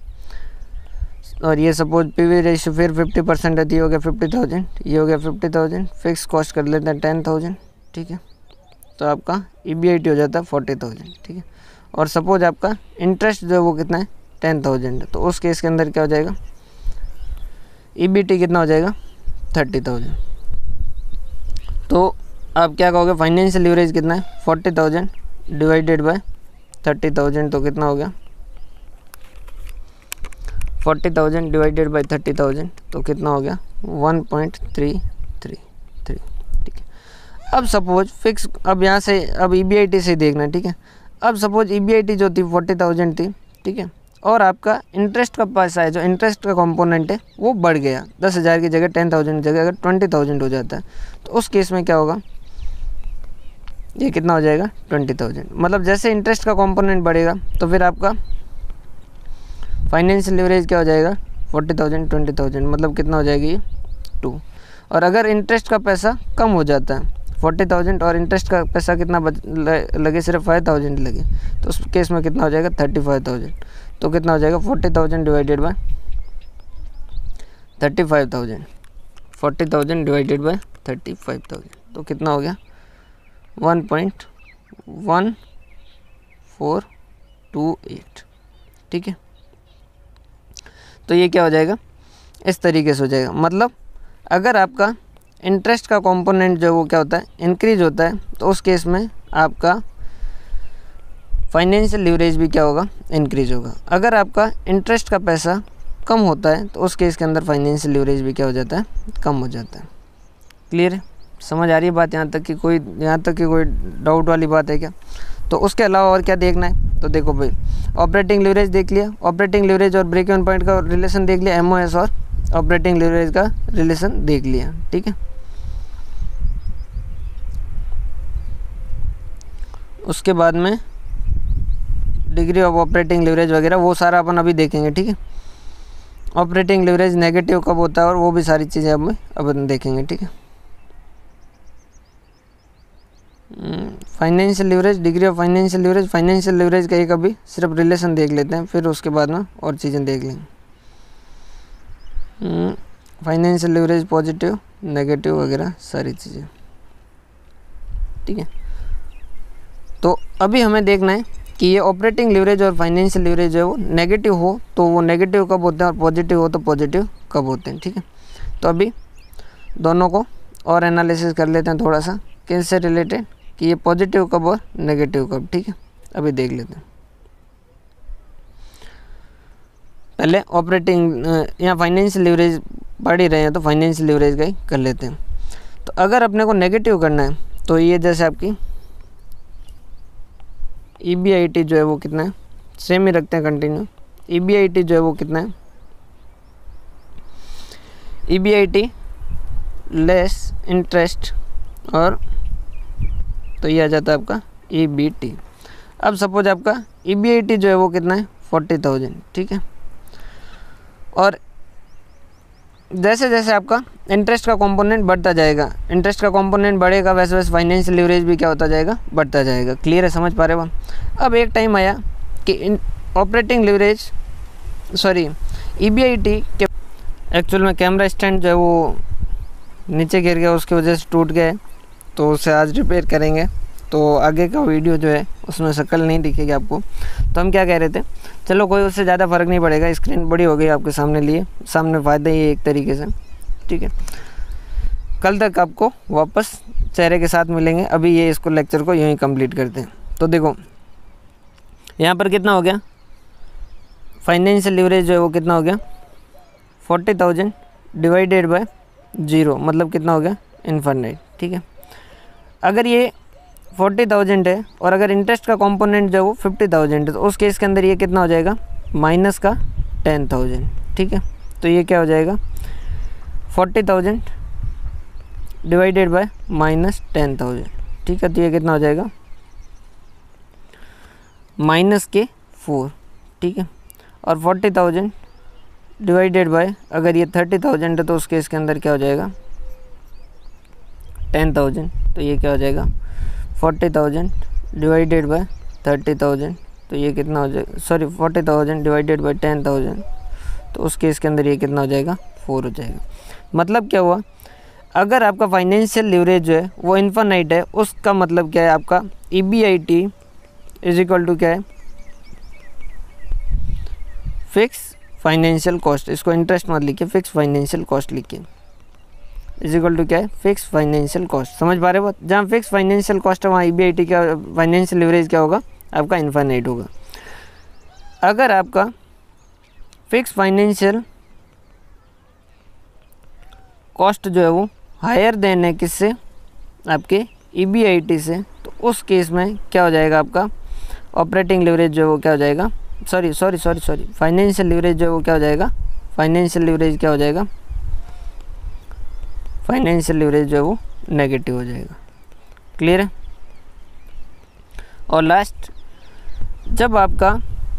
और ये सपोज PV रेशियो फिर 50% है, ये हो गया 50,000, ये हो गया 50,000, फिक्स कॉस्ट कर लेते हैं 10,000, ठीक है। तो आपका EBIT हो जाता है 40,000, ठीक है। और सपोज आपका इंटरेस्ट जो है वो कितना है 10,000 है, तो उस केस के अंदर क्या हो जाएगा EBT कितना हो जाएगा 30,000। तो आप क्या कहोगे फाइनेंशियल लीवरेज कितना है 40,000 डिवाइडेड बाय 30,000, तो कितना हो गया 40,000 डिवाइडेड बाय 30,000, तो कितना हो गया 1.333, ठीक है। अब सपोज फिक्स, अब यहाँ से अब EBIT से देखना, ठीक है। अब सपोज EBIT जो थी 40,000 थी, ठीक है, और आपका इंटरेस्ट का पैसा है, जो इंटरेस्ट का कंपोनेंट है वो बढ़ गया, 10,000 की जगह 10,000 की जगह अगर 20,000 हो जाता है, तो उस केस में क्या होगा, ये कितना हो जाएगा 20,000। मतलब जैसे इंटरेस्ट का कंपोनेंट बढ़ेगा तो फिर आपका फाइनेंशियल लीवरेज क्या हो जाएगा 40,000 20,000, मतलब कितना हो जाएगी 2। और अगर इंटरेस्ट का पैसा कम हो जाता है 40,000 और इंटरेस्ट का पैसा कितना लगे, सिर्फ 5,000 लगे, तो उस केस में कितना हो जाएगा 35,000। तो कितना हो जाएगा 40,000 डिवाइडेड बाय 35,000, 40,000 डिवाइडेड बाय 35,000, तो कितना हो गया 1.1428, ठीक है। तो ये क्या हो जाएगा इस तरीके से हो जाएगा। मतलब अगर आपका इंटरेस्ट का कंपोनेंट जो वो क्या होता है, इंक्रीज होता है, तो उस केस में आपका फाइनेंशियल लीवरेज भी क्या होगा, इंक्रीज होगा। अगर आपका इंटरेस्ट का पैसा कम होता है तो उस केस के अंदर फाइनेंशियल लीवरेज भी क्या हो जाता है, कम हो जाता है। क्लियर है, समझ आ रही है बात यहाँ तक कि कोई डाउट वाली बात है क्या? तो उसके अलावा और क्या देखना है, तो देखो भाई ऑपरेटिंग लीवरेज देख लिया, ऑपरेटिंग लीवरेज और ब्रेक इवन पॉइंट का रिलेशन देख लिया, एमओएस और ऑपरेटिंग लीवरेज का रिलेशन देख लिया, ठीक है। उसके बाद में डिग्री ऑफ ऑपरेटिंग लीवरेज वगैरह वो सारा अपन अभी देखेंगे, ठीक है। ऑपरेटिंग लीवरेज नेगेटिव कब होता है और वो भी सारी चीज़ें अपन देखेंगे, ठीक है। Financial leverage, degree of financial leverage, financial leverage का एक अभी सिर्फ रिलेशन देख लेते हैं, फिर उसके बाद में और चीज़ें देख लेंगे। फाइनेंशियल लीवरेज पॉजिटिव नेगेटिव वगैरह सारी चीज़ें, ठीक है। तो अभी हमें देखना है कि ये ऑपरेटिंग लीवरेज और फाइनेंशियल लीवरेज जो है वो नेगेटिव हो तो वो नेगेटिव कब होते हैं और पॉजिटिव हो तो पॉजिटिव कब होते हैं, ठीक है। तो अभी दोनों को और एनालिसिस कर लेते हैं थोड़ा सा, किससे रिलेटेड, कि ये पॉजिटिव कब और नेगेटिव कब, ठीक है। अभी देख लेते हैं। पहले ऑपरेटिंग या फाइनेंशियल लीवरेज पढ़ ही रहे हैं तो फाइनेंशियल लीवरेज का ही कर लेते हैं। तो अगर अपने को नेगेटिव करना है तो ये जैसे आपकी EBIT जो है वो कितना है, सेम ही रखते हैं कंटिन्यू। EBIT जो है वो कितना है, EBIT लेस इंटरेस्ट, और तो ये आ जाता है आपका EBT। अब सपोज आपका EBIT जो है वो कितना है, 40,000, ठीक है। और जैसे जैसे आपका इंटरेस्ट का कंपोनेंट बढ़ता जाएगा, इंटरेस्ट का कंपोनेंट बढ़ेगा, वैसे वैसे फाइनेंशियल लीवरेज भी क्या होता जाएगा, बढ़ता जाएगा। क्लियर है, समझ पा रहे हो? अब एक टाइम आया कि ऑपरेटिंग लीवरेज EBIT के एक्चुअल में कैमरा स्टैंड जो है वो नीचे गिर गया, उसकी वजह से टूट गया, तो उसे आज रिपेयर करेंगे, तो आगे का वीडियो जो है उसमें शक्ल नहीं दिखेगी आपको। तो हम क्या कह रहे थे, चलो कोई उससे ज़्यादा फ़र्क नहीं पड़ेगा, स्क्रीन बड़ी हो गई आपके सामने फ़ायदा ही है एक तरीके से, ठीक है। कल तक आपको वापस चेहरे के साथ मिलेंगे, अभी ये इसको लेक्चर को यूँ ही कंप्लीट करते हैं। तो देखो यहाँ पर कितना हो गया, फाइनेंशियल लीवरेज जो है वो कितना हो गया, 40,000 डिवाइडेड बाय 0, मतलब कितना हो गया, इनफाइनाइट, ठीक है। अगर ये 40,000 है और अगर इंटरेस्ट का कंपोनेंट जो है वो 50,000 है, तो उस केस के अंदर ये कितना हो जाएगा, माइनस का 10,000, ठीक है। तो ये क्या हो जाएगा, 40,000 डिवाइडेड बाय माइनस 10,000, ठीक है। तो ये कितना हो जाएगा, माइनस के 4, ठीक है। और 40,000 डिवाइडेड बाय अगर ये 30,000 है तो उस केस के अंदर क्या हो जाएगा, 10,000, तो ये क्या हो जाएगा, 40,000 डिवाइडेड बाय 30,000, तो ये कितना हो जाएगा, 40,000 डिवाइडेड बाय 10,000, तो उस केस के अंदर ये कितना हो जाएगा, 4 हो जाएगा। मतलब क्या हुआ, अगर आपका फाइनेंशियल लीवरेज जो है वो इनफाइनाइट है, उसका मतलब क्या है, आपका EBIT इज इक्वल टू क्या है, फिक्स फाइनेंशियल कॉस्ट, इसको इंटरेस्ट मत लिखिए, फिक्स फाइनेंशियल कॉस्ट लिखिए, इज इक्वल टू क्या है, फिक्स फाइनेंशियल कॉस्ट। समझ पा रहे हो बात, जहाँ फिक्स फाइनेंशियल कॉस्ट है वहाँ EBIT का फाइनेंशियल लीवरेज क्या होगा, आपका इनफाइनाइट होगा। अगर आपका फिक्स फाइनेंशियल कॉस्ट जो है वो हायर देन है किससे, आपके EBIT से, तो उस केस में क्या हो जाएगा, आपका ऑपरेटिंग लीवरेज जो है वो क्या हो जाएगा, सॉरी फाइनेंशियल लीवरेज जो है वो क्या हो जाएगा, फाइनेंशियल लीवरेज क्या हो जाएगा, फाइनेंशियल लीवरेज जो है वो नेगेटिव हो जाएगा। क्लियर है। और लास्ट, जब आपका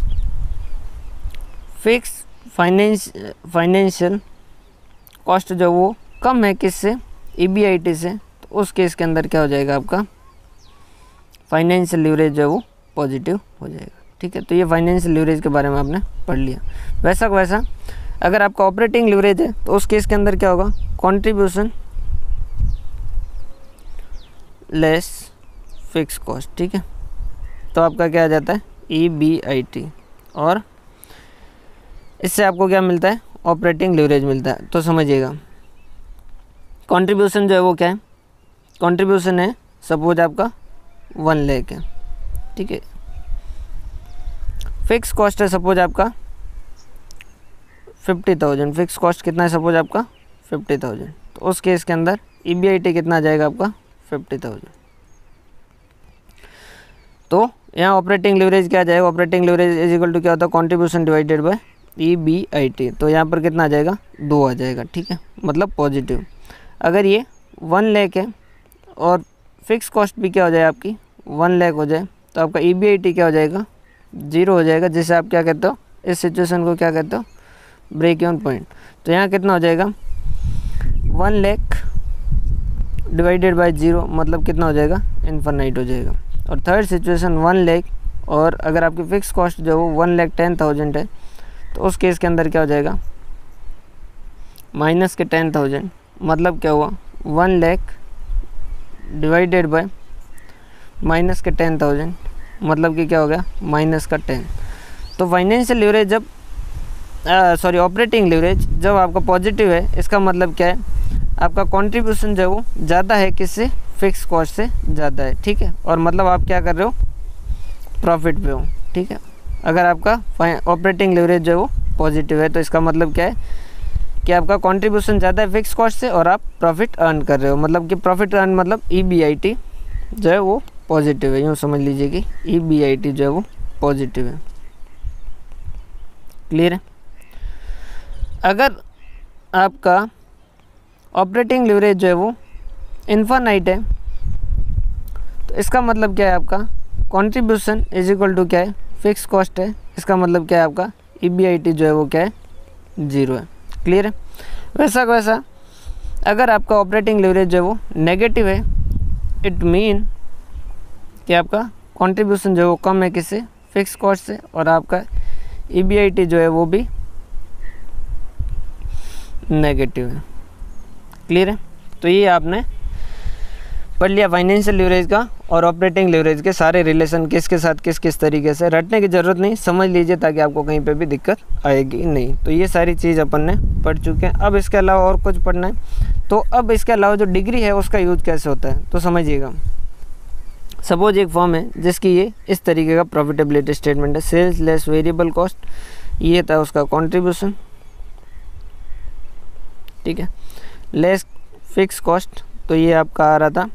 फिक्स फाइनेंशियल कॉस्ट जो वो कम है किससे, EBIT से, तो उस केस के अंदर क्या हो जाएगा, आपका फाइनेंशियल लीवरेज जो है वो पॉजिटिव हो जाएगा, ठीक है। तो ये फाइनेंशियल लीवरेज के बारे में आपने पढ़ लिया। वैसा का वैसा अगर आपका ऑपरेटिंग लीवरेज है तो उस केस के अंदर क्या होगा, कंट्रीब्यूशन लेस फिक्स कॉस्ट, ठीक है। तो आपका क्या आ जाता है, EBIT, और इससे आपको क्या मिलता है, ऑपरेटिंग लीवरेज मिलता है। तो समझिएगा, कंट्रीब्यूशन जो है वो क्या है, कंट्रीब्यूशन है सपोज आपका 1 लाख है, ठीक है। फिक्स कॉस्ट है सपोज आपका 50,000, फिक्स कॉस्ट कितना है सपोज आपका 50,000, तो उस केस के अंदर EBIT कितना आ जाएगा आपका 50,000। तो यहाँ ऑपरेटिंग लीवरेज क्या आ जाएगा, operating leverage is equal to क्या होता है, कंट्रीब्यूशन डिवाइडेड बाय EBIT। तो यहाँ पर कितना आ जाएगा 2 आ जाएगा, ठीक है, मतलब पॉजिटिव। अगर ये 1 लाख है और फिक्स कॉस्ट भी क्या हो जाए आपकी 1 लाख हो जाए, तो आपका EBIT क्या हो जाएगा 0 हो जाएगा, जिसे आप क्या कहते हो, इस सिचुएशन को क्या कहते हो, ब्रेक इवन पॉइंट। तो यहाँ कितना हो जाएगा 1 लाख डिवाइडेड बाय 0, मतलब कितना हो जाएगा इनफाइनाइट हो जाएगा। और थर्ड सिचुएशन 1 लाख और अगर आपकी फ़िक्स कॉस्ट जो वो 1,10,000 है, तो उस केस के अंदर क्या हो जाएगा माइनस के 10,000, मतलब क्या हुआ 1 लाख डिवाइडेड बाय माइनस के 10,000, मतलब कि क्या हो गया माइनस का 10। तो फाइनेंशियल लीवरेज जब ऑपरेटिंग लीवरेज जब आपका पॉजिटिव है, इसका मतलब क्या है, आपका कंट्रीब्यूशन जो है वो ज़्यादा है किससे, फिक्स कॉस्ट से ज़्यादा है, ठीक है। और मतलब आप क्या कर रहे हो, प्रॉफिट पे हो, ठीक है। अगर आपका ऑपरेटिंग लीवरेज जो है वो पॉजिटिव है, तो इसका मतलब क्या है कि आपका कंट्रीब्यूशन ज़्यादा है फिक्स कॉस्ट से और आप प्रॉफिट अर्न कर रहे हो, मतलब कि प्रॉफिट अर्न मतलब EBIT जो है वो पॉजिटिव है। यूँ समझ लीजिए कि EBIT जो है वो पॉजिटिव है। क्लियर है। अगर आपका ऑपरेटिंग लीवरेज जो है वो इनफाइनाइट है, तो इसका मतलब क्या है, आपका कंट्रीब्यूशन इज इक्वल टू क्या है, फिक्स कॉस्ट है, इसका मतलब क्या है, आपका EBIT जो है वो क्या है 0 है। क्लियर है। वैसा अगर आपका ऑपरेटिंग लीवरेज जो है वो नेगेटिव है, इट मीन कि आपका कंट्रीब्यूशन जो है वो कम है किससे, फिक्स कॉस्ट से, और आपका EBIT जो है वो भी नेगेटिव है। क्लियर है। तो ये आपने पढ़ लिया फाइनेंशियल लीवरेज का और ऑपरेटिंग लीवरेज के सारे रिलेशन किसके साथ किस तरीके से, रटने की ज़रूरत नहीं, समझ लीजिए ताकि आपको कहीं पे भी दिक्कत आएगी नहीं। तो ये सारी चीज़ अपन ने पढ़ चुके हैं। अब इसके अलावा और कुछ पढ़ना है, तो अब इसके अलावा जो डिग्री है उसका यूज कैसे होता है, तो समझिएगा। सपोज एक फॉर्म है जिसकी ये इस तरीके का प्रॉफिटेबिलिटी स्टेटमेंट है, सेल्स लेस वेरिएबल कॉस्ट, ये था उसका कॉन्ट्रीब्यूशन, ठीक है, लेस फिक्स कॉस्ट, तो ये आपका आ रहा था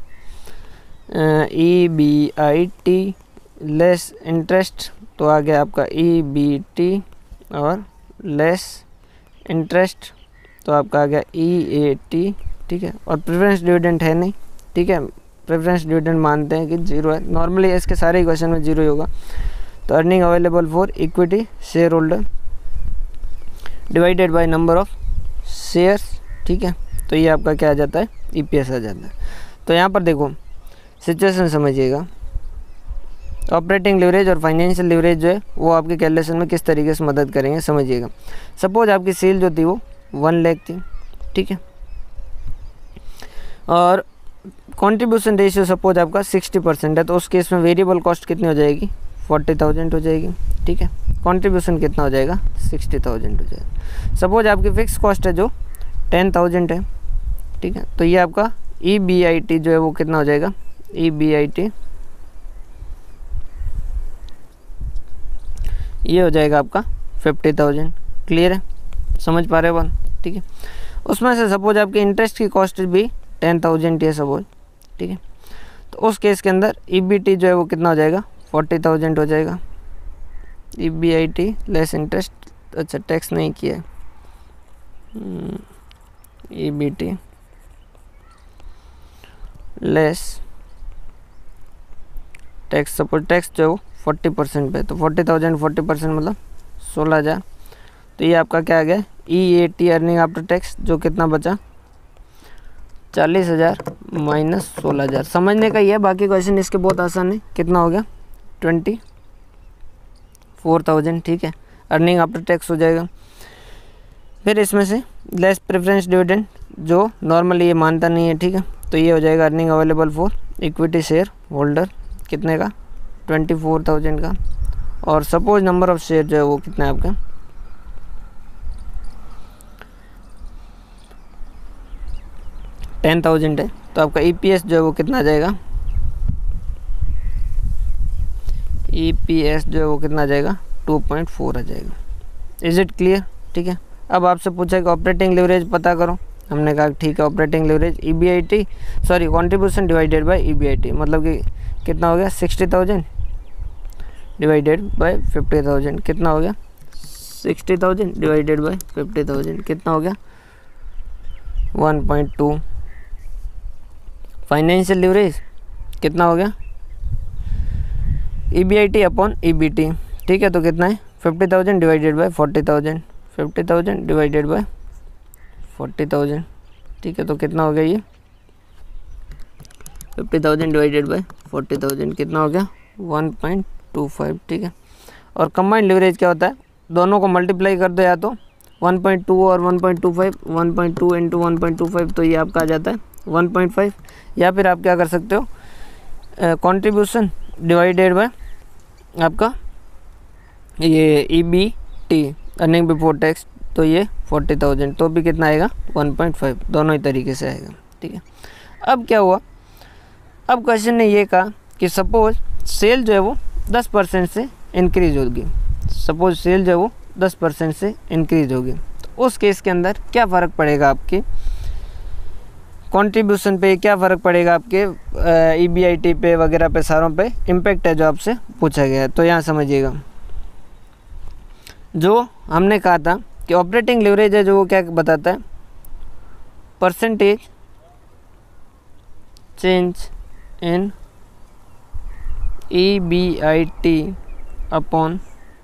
EBIT, लेस इंटरेस्ट तो आ गया आपका EBT, और लेस इंटरेस्ट तो आपका आ गया EAT, ठीक है। और प्रेफरेंस डिविडेंड है नहीं, ठीक है, प्रेफरेंस डिविडेंड मानते हैं कि 0 है, नॉर्मली इसके सारे क्वेश्चन में 0 ही होगा। तो earning available for equity share holder divided by number of shares, ठीक है। तो ये आपका क्या आ जाता है, EPS आ जाता है। तो यहाँ पर देखो सिचुएशन समझिएगा, ऑपरेटिंग लीवरेज और फाइनेंशियल लीवरेज जो है वो आपके कैलकुलेशन में किस तरीके से मदद करेंगे समझिएगा। सपोज आपकी सेल जो थी वो 1 लाख थी, ठीक है, और कंट्रीब्यूशन रेशियो सपोज आपका 60% है, तो उस केस में वेरिएबल कॉस्ट कितनी हो जाएगी, 40,000 हो जाएगी, ठीक है। कंट्रीब्यूशन कितना हो जाएगा, 60,000 हो जाएगा। सपोज आपकी फिक्स कॉस्ट है जो 10,000 है, ठीक है, तो ये आपका EBIT जो है वो कितना हो जाएगा, EBIT ये हो जाएगा आपका 50,000। क्लियर है, समझ पा रहे हो बात, ठीक है। उसमें से सपोज आपकी इंटरेस्ट की कॉस्ट भी 10,000 है सपोज, ठीक है, तो उस केस के अंदर EBT जो है वो कितना हो जाएगा, 40,000 हो जाएगा। EBIT लेस इंटरेस्ट, अच्छा टैक्स नहीं किया है, EBT less tax, suppose tax जो 40% पे, तो 40,000 40% मतलब 16,000। तो ये आपका क्या आ गया, EAT अर्निंग आफ्टर टैक्स, जो कितना बचा 40,000 माइनस 16,000। समझने का ये है, बाकी क्वेश्चन इसके बहुत आसान है। कितना हो गया 24,000, ठीक है, अर्निंग आफ्टर टैक्स हो जाएगा। फिर इसमें से लेस प्रेफरेंस डिविडेंड जो नॉर्मली ये मानता नहीं है, ठीक है, तो ये हो जाएगा earning available for equity share holder, कितने का 24,000 का। और सपोज नंबर ऑफ शेयर जो है वो कितना है आपका, 10,000 है, तो आपका EPS जो है वो कितना आ जाएगा, EPS जो है वो कितना आ जाएगा, 2.4 आ जाएगा। Is it clear? ठीक है। अब आपसे पूछा कि ऑपरेटिंग लीवरेज पता करो, हमने कहा ठीक है operating leverage EBIT sorry contribution divided by EBIT, मतलब कि कितना हो गया, 60,000 डिवाइडेड बाय 50,000, कितना हो गया, 60,000 डिवाइडेड बाय 50,000, कितना हो गया, 1.2। फाइनेंशियल लीवरेज कितना हो गया, EBIT अपॉन EBT, ठीक है, तो कितना है, 50,000 डिवाइडेड बाय 40,000, 50,000 डिवाइडेड बाय 40,000, ठीक है, तो कितना हो गया ये, 50,000 डिवाइडेड बाय 40,000, कितना हो गया, 1.25, ठीक है। और कंबाइंड लीवरेज क्या होता है, दोनों को मल्टीप्लाई कर दो, या तो 1.2 और 1.25, 1.2 इंटू 1.25, तो ये आपका आ जाता है 1.5, या फिर आप क्या कर सकते हो, कंट्रीब्यूशन डिवाइडेड बाय आपका ये EBT अर्निंग बिफोर टैक्स, तो ये 40,000, तो भी कितना आएगा, 1.5, दोनों ही तरीके से आएगा, ठीक है। अब क्या हुआ, अब क्वेश्चन ने ये कहा कि सपोज सेल जो है वो 10% से इंक्रीज होगी, सपोज सेल जो है वो 10% से इंक्रीज होगी, तो उस केस के अंदर क्या फ़र्क पड़ेगा आपके कंट्रीब्यूशन पे, क्या फ़र्क पड़ेगा आपके EBIT पे वगैरह पे, सारों पे इम्पैक्ट है जो आपसे पूछा गया है। तो यहाँ समझिएगा, जो हमने कहा था कि ऑपरेटिंग लीवरेज है जो वो क्या बताता है, percentage change in EBIT upon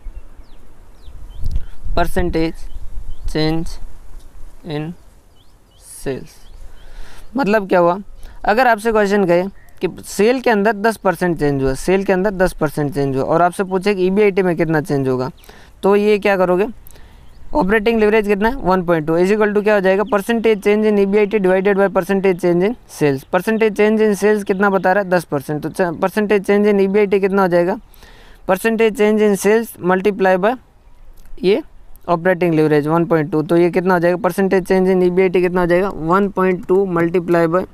percentage change in sales. मतलब क्या हुआ, अगर आपसे क्वेश्चन कहे कि सेल के अंदर 10% चेंज हुआ, सेल के अंदर 10% चेंज हुआ, और आपसे पूछे कि EBIT में कितना चेंज होगा, तो ये क्या करोगे, ऑपरेटिंग लीवरेज कितना है, 1.2 इज इक्वल टू क्या हो जाएगा, percentage change in EBIT divided by percentage change in sales. Percentage change in sales कितना बता रहा है, 10%, तो परसेंटेज चेंज इन EBIT कितना हो जाएगा, percentage change in sales multiply by ये ऑपरेटिंग लीवरेज 1.2, तो ये कितना हो जाएगा, परसेंटेज चेंज इन EBIT कितना हो जाएगा, 1.2 मल्टीप्लाई बाय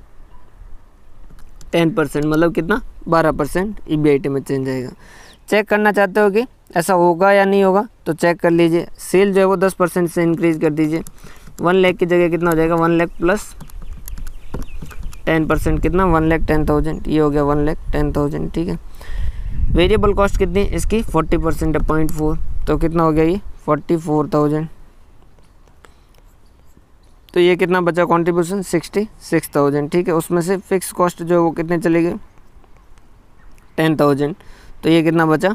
10%, मतलब कितना, 12% EBIT में चेंज आएगा। चेक करना चाहते हो कि ऐसा होगा या नहीं होगा, तो चेक कर लीजिए, सेल जो है वो 10% से इंक्रीज कर दीजिए, 1 लाख की जगह कितना हो जाएगा, 1 लाख प्लस 10%, कितना, 1,10,000, ये हो गया 1,10,000, ठीक है। वेरिएबल कॉस्ट कितनी इसकी, 40% है, 0.4, तो कितना हो गया ये, 44,000, तो ये कितना बचा कंट्रीब्यूशन, 66,000, ठीक है। उसमें से फिक्स कॉस्ट जो है वो कितने चले गए, 10,000, तो ये कितना बचा,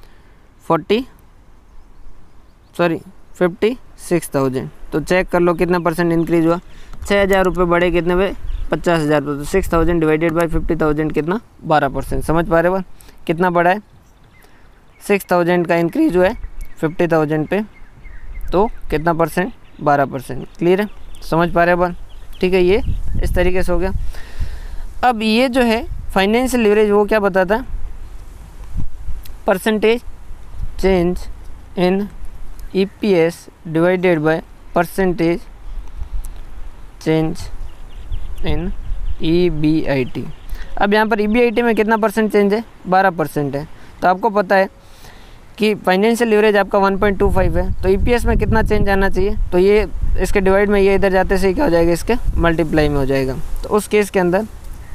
56,000। तो चेक कर लो कितना परसेंट इंक्रीज हुआ, 6,000 रुपये बढ़े कितने पे, 50,000 रुपये, तो 6,000 डिवाइडेड बाय 50,000 कितना, 12%। समझ पा रहे हो कितना बढ़ा है, 6,000 का इंक्रीज हुआ है 50,000 पे, तो कितना परसेंट, 12%। क्लियर है, समझ पा रहे हो बात, ठीक है। ये इस तरीके से हो गया। अब ये जो है फाइनेंशियल लीवरेज वो क्या बताता है, percentage change in EPS divided by percentage change in EBIT। अब यहाँ पर EBIT में कितना परसेंट चेंज है, 12% है, तो आपको पता है कि फाइनेंशियल लीवरेज आपका 1.25 है, तो EPS में कितना चेंज आना चाहिए, तो ये इसके डिवाइड में ये इधर जाते से ही क्या हो जाएगा, इसके मल्टीप्लाई में हो जाएगा। तो उस केस के अंदर,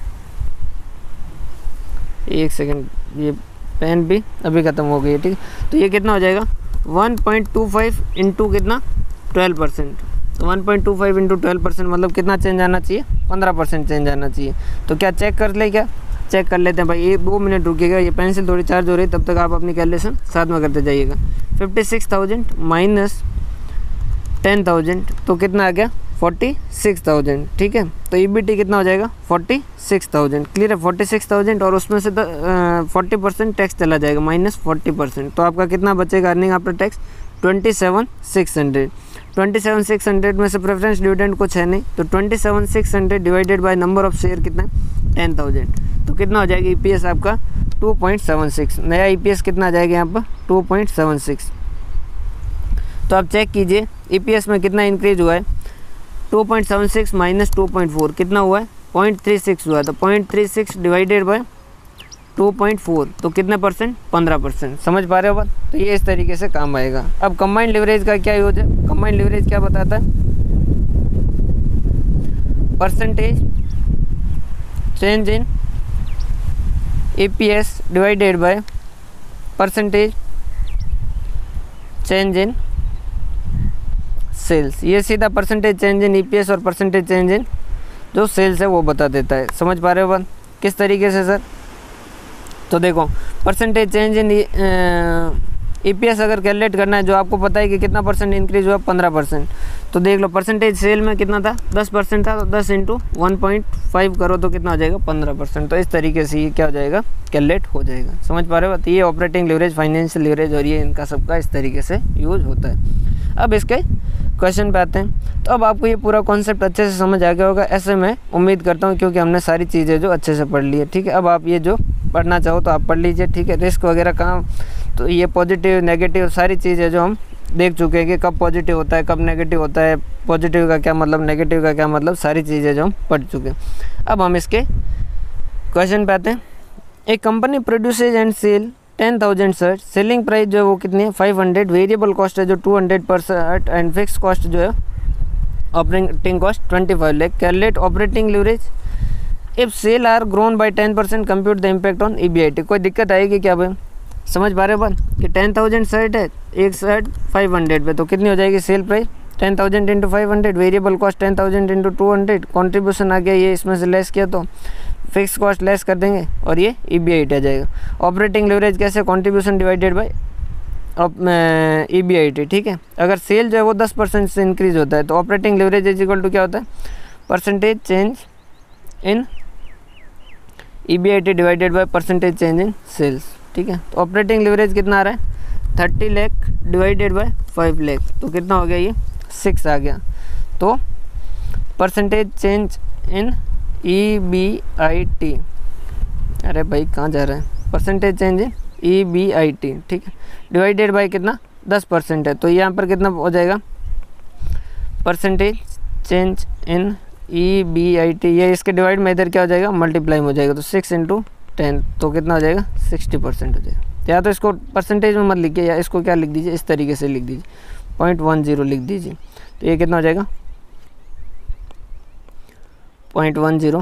एक सेकेंड, ये पेन भी अभी ख़त्म हो गई है, ठीक है। तो ये कितना हो जाएगा, 1.25 इंटू कितना, 12%, तो 1.25 इंटू 12% मतलब कितना चेंज आना चाहिए, 15% चेंज आना चाहिए। तो क्या चेक कर ले, क्या चेक कर लेते हैं भाई, ये 2 मिनट रुकिएगा, ये पेंसिल थोड़ी चार्ज हो रही है, तब तक आप अपनी कैलकुलेशन साथ में करते जाइएगा। 56,000 माइनस 10,000, तो कितना आ गया, 46,000, ठीक है। तो EBT कितना हो जाएगा, 46,000। क्लियर है, 46,000, और उसमें से 40% टैक्स चला जाएगा, माइनस 40%, तो आपका कितना बचेगा अर्निंग आफ्टर टैक्स, 27,600। 27,600 में से प्रेफरेंस डिविडेंड कुछ है नहीं, तो 27,600 divided by number of share कितना है, 10,000, तो कितना हो जाएगा EPS आपका 2.76। नया EPS कितना आ जाएगा यहाँ पर, 2.76। तो आप चेक कीजिए EPS में कितना इंक्रीज हुआ है, 2.76 माइनस 2.4 कितना हुआ है, 0.36 हुआ। तो 0.36 डिवाइडेड बाय 2.4 तो कितने परसेंट, 15%। समझ पा रहे हो बात। तो ये इस तरीके से काम आएगा। अब कंबाइंड लिवरेज का क्या यूज है, कंबाइंड लिवरेज क्या बताता है, percentage change in EPS divided by percentage change in sales. ये सीधा परसेंटेज चेंज इन EPS और परसेंटेज चेंज इन जो सेल्स है वो बता देता है। समझ पा रहे हो बात। किस तरीके से सर, तो देखो परसेंटेज चेंज इन EPS अगर कैलकुलेट करना है, जो आपको पता है कि कितना परसेंट इंक्रीज हुआ, 15%। तो देख लो परसेंटेज सेल में कितना था, 10% था, तो 10 इंटू 1.5 करो तो कितना हो जाएगा, 15%। तो इस तरीके से ये क्या हो जाएगा, कैलकुलेट हो जाएगा। समझ पा रहे हो। तो ये ऑपरेटिंग लिवरेज, फाइनेंशियल लिवरेज और ये इनका सबका इस तरीके से यूज होता है। अब इसके क्वेश्चन पे आते हैं। तो अब आपको ये पूरा कॉन्सेप्ट अच्छे से समझ आ गया होगा, ऐसे मैं उम्मीद करता हूँ, क्योंकि हमने सारी चीज़ें जो अच्छे से पढ़ ली है। ठीक है, अब आप ये जो पढ़ना चाहो तो आप पढ़ लीजिए। ठीक है, रिस्क वगैरह कहाँ, तो ये पॉजिटिव नेगेटिव सारी चीज़ें जो हम देख चुके हैं कि कब पॉजिटिव होता है, कब नेगेटिव होता है, पॉजिटिव का क्या मतलब, नेगेटिव का क्या मतलब, सारी चीज़ें जो हम पढ़ चुके हैं। अब हम इसके क्वेश्चन पे आते हैं। एक कंपनी प्रोड्यूसेज एंड सेल 10,000 शर्ट, सेलिंग प्राइस जो है वो कितनी है, 500, वेरिएबल कॉस्ट है जो 200 पर शर्ट एंड फिक्स कॉस्ट जो है operating cost 25 lakh. Calculate operating leverage if sell are grown by 10%, compute the impact on EBIT। कोई दिक्कत आएगी क्या भाई, समझ पा रहे हो बात कि 10,000 शर्ट है, एक शर्ट 500 पे, तो कितनी हो जाएगी sell price, 10,000 into 500, variable cost 10,000 into 200, contribution आ गया, ये इसमें से लेस किया तो फिक्स कॉस्ट लेस कर देंगे और ये EBIT आ जाएगा। ऑपरेटिंग लिवरेज कैसे, कॉन्ट्रीब्यूशन डिवाइडेड बाय EBIT। ठीक है, अगर सेल जो है वो 10% से इंक्रीज होता है तो operating leverage is equal to क्या होता है, percentage change in EBIT divided by percentage change in sales. ठीक है, तो ऑपरेटिंग लिवरेज कितना आ रहा है, 30 लाख डिवाइडेड बाय 5 लाख, तो कितना हो गया, ये 6 आ गया। तो परसेंटेज चेंज इन EBIT, अरे भाई कहाँ जा रहा है, परसेंटेज चेंज इन EBIT। ठीक है, डिवाइडेड बाय कितना, 10% है, तो यहाँ पर कितना हो जाएगा, परसेंटेज चेंज इन EBIT, ये इसके डिवाइड में इधर क्या हो जाएगा, मल्टीप्लाई हो जाएगा, तो 6 इंटू 10 तो कितना हो जाएगा, 60% हो जाएगा। या तो इसको परसेंटेज में मत लिखिए, या इसको क्या लिख दीजिए, इस तरीके से लिख दीजिए, 0.10 लिख दीजिए, तो ये कितना हो जाएगा, 0.10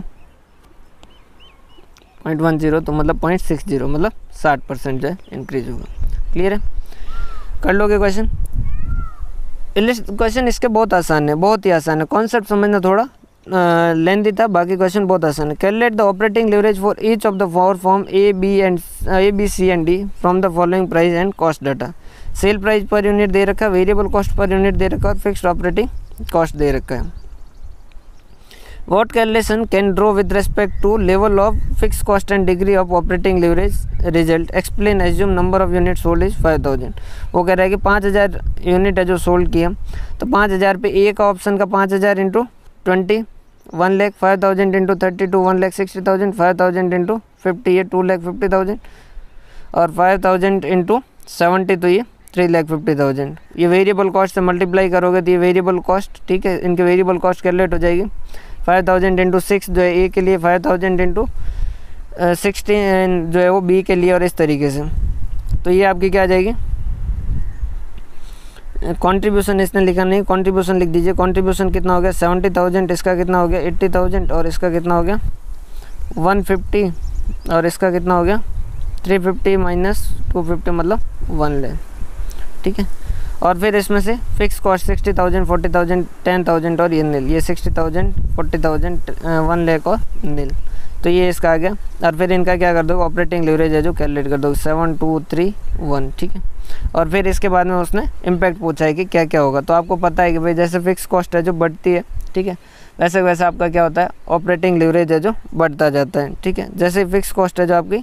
तो मतलब 0.60, मतलब 60% जो है इंक्रीज होगा। क्लियर है, कर लोगे क्वेश्चन। क्वेश्चन इसके बहुत आसान है, बहुत ही आसान है, कॉन्सेप्ट समझना थोड़ा लेंथी था, बाकी क्वेश्चन बहुत आसान है। Calculate the operating leverage for each of the four form A, B, C and D from the following price and cost data. Sell price per unit दे रखा है, वेरिएबल कॉस्ट पर यूनिट दे रखा है और फिक्स्ड ऑपरेटिंग कॉस्ट दे रखा है। What correlation can draw with respect to level of fixed cost and degree of operating leverage result? Explain. Assume number of units sold is 5,000। वो कह रहा है कि 5,000 यूनिट है जो सोल्ड किया, तो 5,000 पे ए का ऑप्शन का 5,000 इंटू 20 1 लाख, 5,000 इंटू 32 1,60,000, 5,000 इंटू 50 ये 2,50,000 और 5,000 इंटू 70 तो ये 3,50,000। ये वेरिएबल कॉस्ट से मल्टीप्लाई करोगे तो ये वेरिएबल कॉस्ट, ठीक है, इनके वेरिएबल कॉस्ट कैलकुलेट हो जाएगी। 5,000 इंटू 6 जो है ए के लिए, 5,000 इंटू 16 जो है वो बी के लिए, और इस तरीके से। तो ये आपकी क्या आ जाएगी, कंट्रीब्यूशन इसने लिखा नहीं, कंट्रीब्यूशन लिख दीजिए। कंट्रीब्यूशन कितना हो गया 70,000, इसका कितना हो गया 80,000 और इसका कितना हो गया 150 और इसका कितना हो गया 350 माइनस 250 मतलब 1 लाख। ठीक है, और फिर इसमें से फिक्स कॉस्ट 60,000 40,000 10,000 और ये नील, ये 60,000 40,000 1 लाख और नील, तो ये इसका आ गया। और फिर इनका क्या कर दो, ऑपरेटिंग लिवरेज है जो कैलकुलेट कर दो 7 2 3 1। ठीक है, और फिर इसके बाद में उसने इम्पैक्ट पूछा है कि क्या क्या होगा। तो आपको पता है कि भाई जैसे फिक्स कॉस्ट है जो बढ़ती है, ठीक है, वैसे वैसे आपका क्या होता है, ऑपरेटिंग लिवरेज है जो बढ़ता जाता है। ठीक है, जैसे फिक्स कॉस्ट है जो आपकी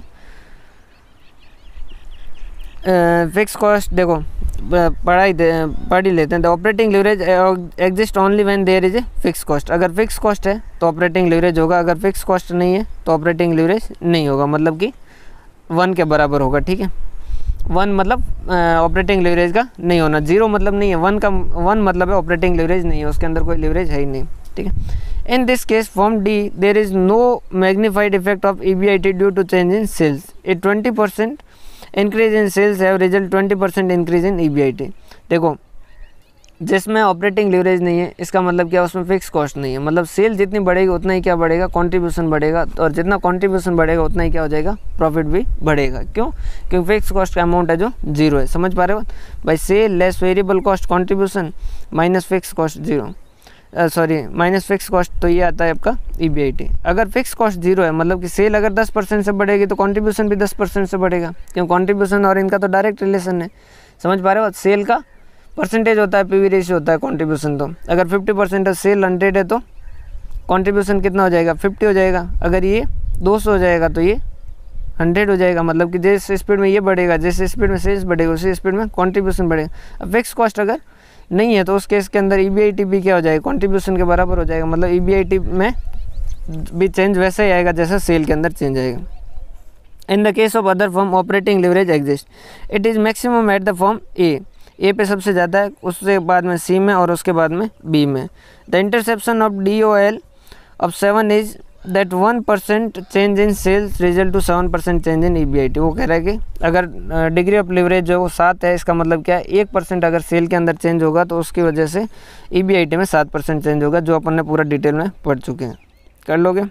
फिक्स कॉस्ट देखो पढ़ ही लेते हैं। The operating leverage exist only when there is a fix cost. अगर फिक्स कॉस्ट है तो ऑपरेटिंग लिवरेज होगा, अगर फिक्स कॉस्ट नहीं है तो ऑपरेटिंग लिवरेज नहीं होगा, मतलब कि 1 के बराबर होगा। ठीक है, 1 मतलब ऑपरेटिंग लीवरेज का नहीं होना, 0 मतलब नहीं है, 1 मतलब है ऑपरेटिंग लीवरेज नहीं है, उसके अंदर कोई लीवरेज है ही नहीं, ठीक है। In this case form D there is no magnified effect of EBIT due to change in sales, a 20% increase in sales have result 20% increase in EBIT। देखो जिसमें ऑपरेटिंग लीवरेज नहीं है इसका मतलब क्या, उसमें फिक्स कॉस्ट नहीं है, मतलब सेल जितनी बढ़ेगी उतना ही क्या बढ़ेगा, कंट्रीब्यूशन बढ़ेगा, और जितना कंट्रीब्यूशन बढ़ेगा उतना ही क्या हो जाएगा, प्रॉफिट भी बढ़ेगा। क्यों? क्योंकि फिक्स कॉस्ट का अमाउंट है जो 0 है। समझ पा रहे हो भाई, cell less variable cost contribution minus fix cost 0, minus fix cost, तो ये आता है आपका EBIT। अगर फिक्स कॉस्ट 0 है मतलब कि सेल अगर 10% से बढ़ेगी तो कंट्रीब्यूशन भी 10% से बढ़ेगा, क्यों, कंट्रीब्यूशन और इनका तो डायरेक्ट रिलेशन है। समझ पा रहे हो, सेल का परसेंटेज होता है, PV रेशियो होता है, कंट्रीब्यूशन तो अगर 50% है, सेल 100 है तो कंट्रीब्यूशन कितना हो जाएगा, 50 हो जाएगा। अगर ये 200 हो जाएगा तो ये 100 हो जाएगा, मतलब कि जिस स्पीड में ये बढ़ेगा, जिस स्पीड में सेल्स बढ़ेगा उसी स्पीड में कंट्रीब्यूशन बढ़ेगा। अब फिक्स कॉस्ट अगर नहीं है तो उस केस के अंदर EBIT भी क्या हो जाएगा, कंट्रीब्यूशन के बराबर हो जाएगा, मतलब EBIT में भी चेंज वैसे ही आएगा जैसा सेल के अंदर चेंज आएगा। In the case of other form operating leverage exist, it is maximum at the form A पे सबसे ज़्यादा है, उसके बाद में C में और उसके बाद में B में। The interception of DOL of 7 is that 1% change in sales result to 7% change in EBIT। वो कह रहा है कि अगर डिग्री ऑफ लिवरेज जो वो 7 है, इसका मतलब क्या है, 1% अगर सेल के अंदर चेंज होगा तो उसकी वजह से EBIT में 7% चेंज होगा, जो अपन ने पूरा डिटेल में पढ़ चुके हैं। कर लोगे?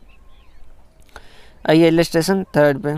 आइए इलस्ट्रेशन 3 पे।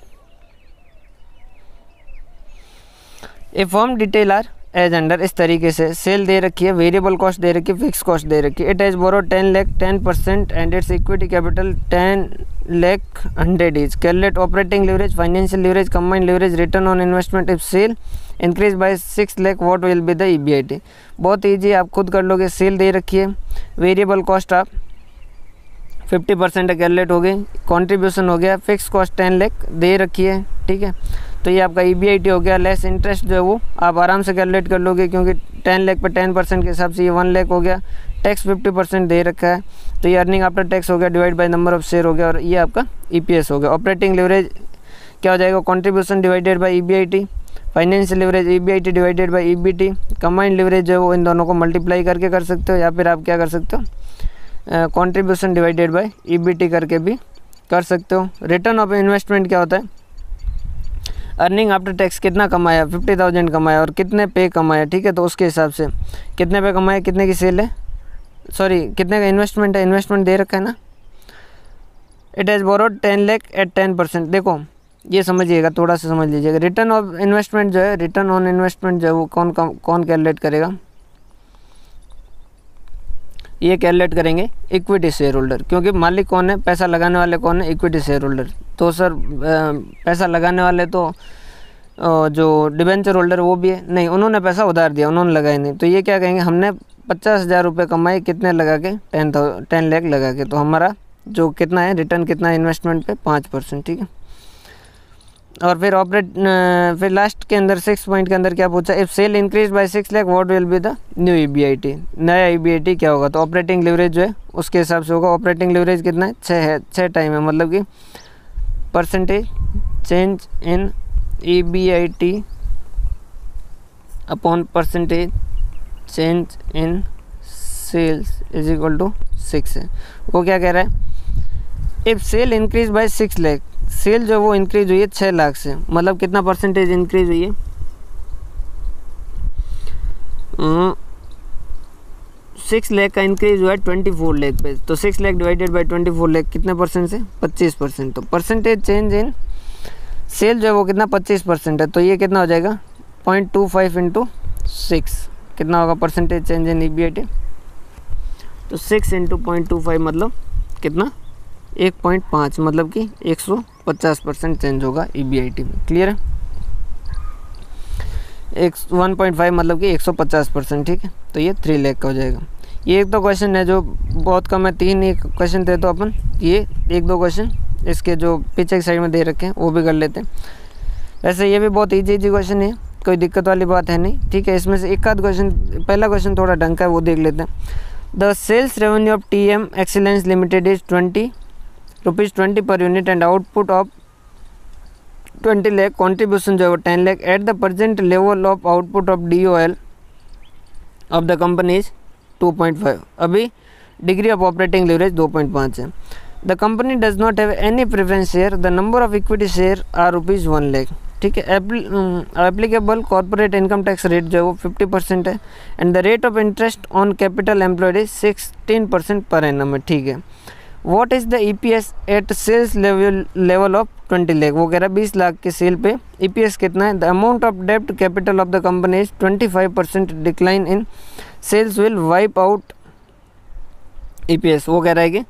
A form detail are as under, इस तरीके से सेल दे रखी है, वेरिएबल कॉस्ट दे रखी है, फिक्स कॉस्ट दे रखी है। It has borrow 10 lakh 10% and its equity capital 10 lakh 100 is. Calculate operating leverage, financial leverage, combined leverage, return on investment if sell increase by 6 lakh what will be the EBIT। बहुत easy, आप खुद कर लोगे। सेल दे रखी है, वेरिएबल कॉस्ट आप 50% calculate हो गई, कॉन्ट्रीब्यूशन हो गया, फिक्स कॉस्ट 10 लाख दे रखी है, ठीक है, तो ये आपका EBIT हो गया। लेस इंटरेस्ट जो है वो आप आराम से कैलकुलेट कर लोगे, क्योंकि 10 लाख पर 10% के हिसाब से ये 1 लाख हो गया। टैक्स 50% दे रखा है, तो ये अर्निंग आफ्टर टैक्स हो गया, divide by number of share हो गया, और ये आपका EPS हो गया। ऑपरेटिंग लीवरेज क्या हो जाएगा, contribution divided by EBIT, financial leverage EBIT divided by EBT, combined leverage जो है वो इन दोनों को मल्टीप्लाई करके कर सकते हो, या फिर आप क्या कर सकते हो, कंट्रीब्यूशन डिवाइडेड बाय EBT करके भी कर सकते हो। रिटर्न ऑफ इन्वेस्टमेंट क्या होता है, अर्निंग आफ्टर टैक्स कितना कमाया, 50,000 कमाया और कितने पे कमाया, ठीक है, तो उसके हिसाब से कितने पे कमाया, कितने की सेल है, कितने का इन्वेस्टमेंट है, इन्वेस्टमेंट दे रखा है ना। It has borrowed 10 lakh at 10%। देखो ये समझिएगा, थोड़ा सा समझ लीजिएगा। रिटर्न ऑफ इन्वेस्टमेंट जो है, रिटर्न ऑन इन्वेस्टमेंट जो है वो कौन कैलकुलेट करेगा, ये कैलकुलेट करेंगे इक्विटी शेयर होल्डर, क्योंकि मालिक कौन है, पैसा लगाने वाले कौन है, इक्विटी शेयर होल्डर। तो सर पैसा लगाने वाले तो जो डिबेंचर होल्डर वो भी है, नहीं, उन्होंने पैसा उधार दिया, उन्होंने लगाया नहीं, तो ये क्या कहेंगे, हमने 50,000 रुपये कमाए, कितने लगा के, 10 लाख लगा के, तो हमारा जो कितना है रिटर्न कितना है इन्वेस्टमेंट पे, 5%, ठीक है। और फिर लास्ट के अंदर 6 पॉइंट के अंदर क्या पूछा, if sell increase by 6 lakh what will be the new EBIT, नया EBIT क्या होगा, तो ऑपरेटिंग लीवरेज जो है उसके हिसाब से होगा। ऑपरेटिंग लीवरेज कितना है, 6 है, 6 टाइम है, मतलब कि percentage change in EBIT upon percentage change in sales is equal to 6 है। वो क्या कह रहा है, if sell increase by 6 lakh, sell जो वो इंक्रीज हुई है 6 लाख से, मतलब कितना परसेंटेज इंक्रीज हुई है, 6 लाख का इंक्रीज हुआ है 24 लाख पे, तो 6 लाख डिवाइडेड बाय 24 लाख कितने परसेंट से, 25%। तो परसेंटेज चेंज इन सेल जो है वो कितना, 25% है, तो ये कितना हो जाएगा, 0.25 इंटू 6 कितना होगा परसेंटेज चेंज इन EBIT, तो 6 इंटू 0.25 मतलब कितना, 1.5, मतलब कि 150% चेंज होगा EBIT में। क्लियर है, 1.5 मतलब कि 150%, ठीक है, तो ये 3 लाख का हो जाएगा। ये एक तो क्वेश्चन है जो बहुत कम है, 3 ही क्वेश्चन थे, तो अपन ये 1-2 क्वेश्चन इसके जो पीछे की साइड में दे रखे हैं वो भी कर लेते हैं। वैसे ये भी बहुत ईजी क्वेश्चन है, कोई दिक्कत वाली बात है नहीं, ठीक है। इसमें से एक आध क्वेश्चन, पहला क्वेश्चन थोड़ा ढंग का है, वो देख लेते हैं। The sales revenue of TM excellence limited is ₹20 per unit and output of 20 lakh, contribution जो है वो 10 lakh. At the present level of output of DOL of the company is 2.5। अभी डिग्री ऑफ ऑपरेटिंग लीवरेज 2.5 है। The company does not have any preference share, the number of equity share are ₹1 lakh. ठीक है। Applicable corporate income tax rate जो है वो 50% है। And the rate of interest on capital employed is 16% per annum है। ठीक है। What is the EPS at sales level of 20 lakh. वो कह रहा है 20 लाख के सेल पे EPS कितना है। द अमाउंट ऑफ डेप्ट capital of the company is 25% decline in sales will wipe out EPS। वो कह रहा है कि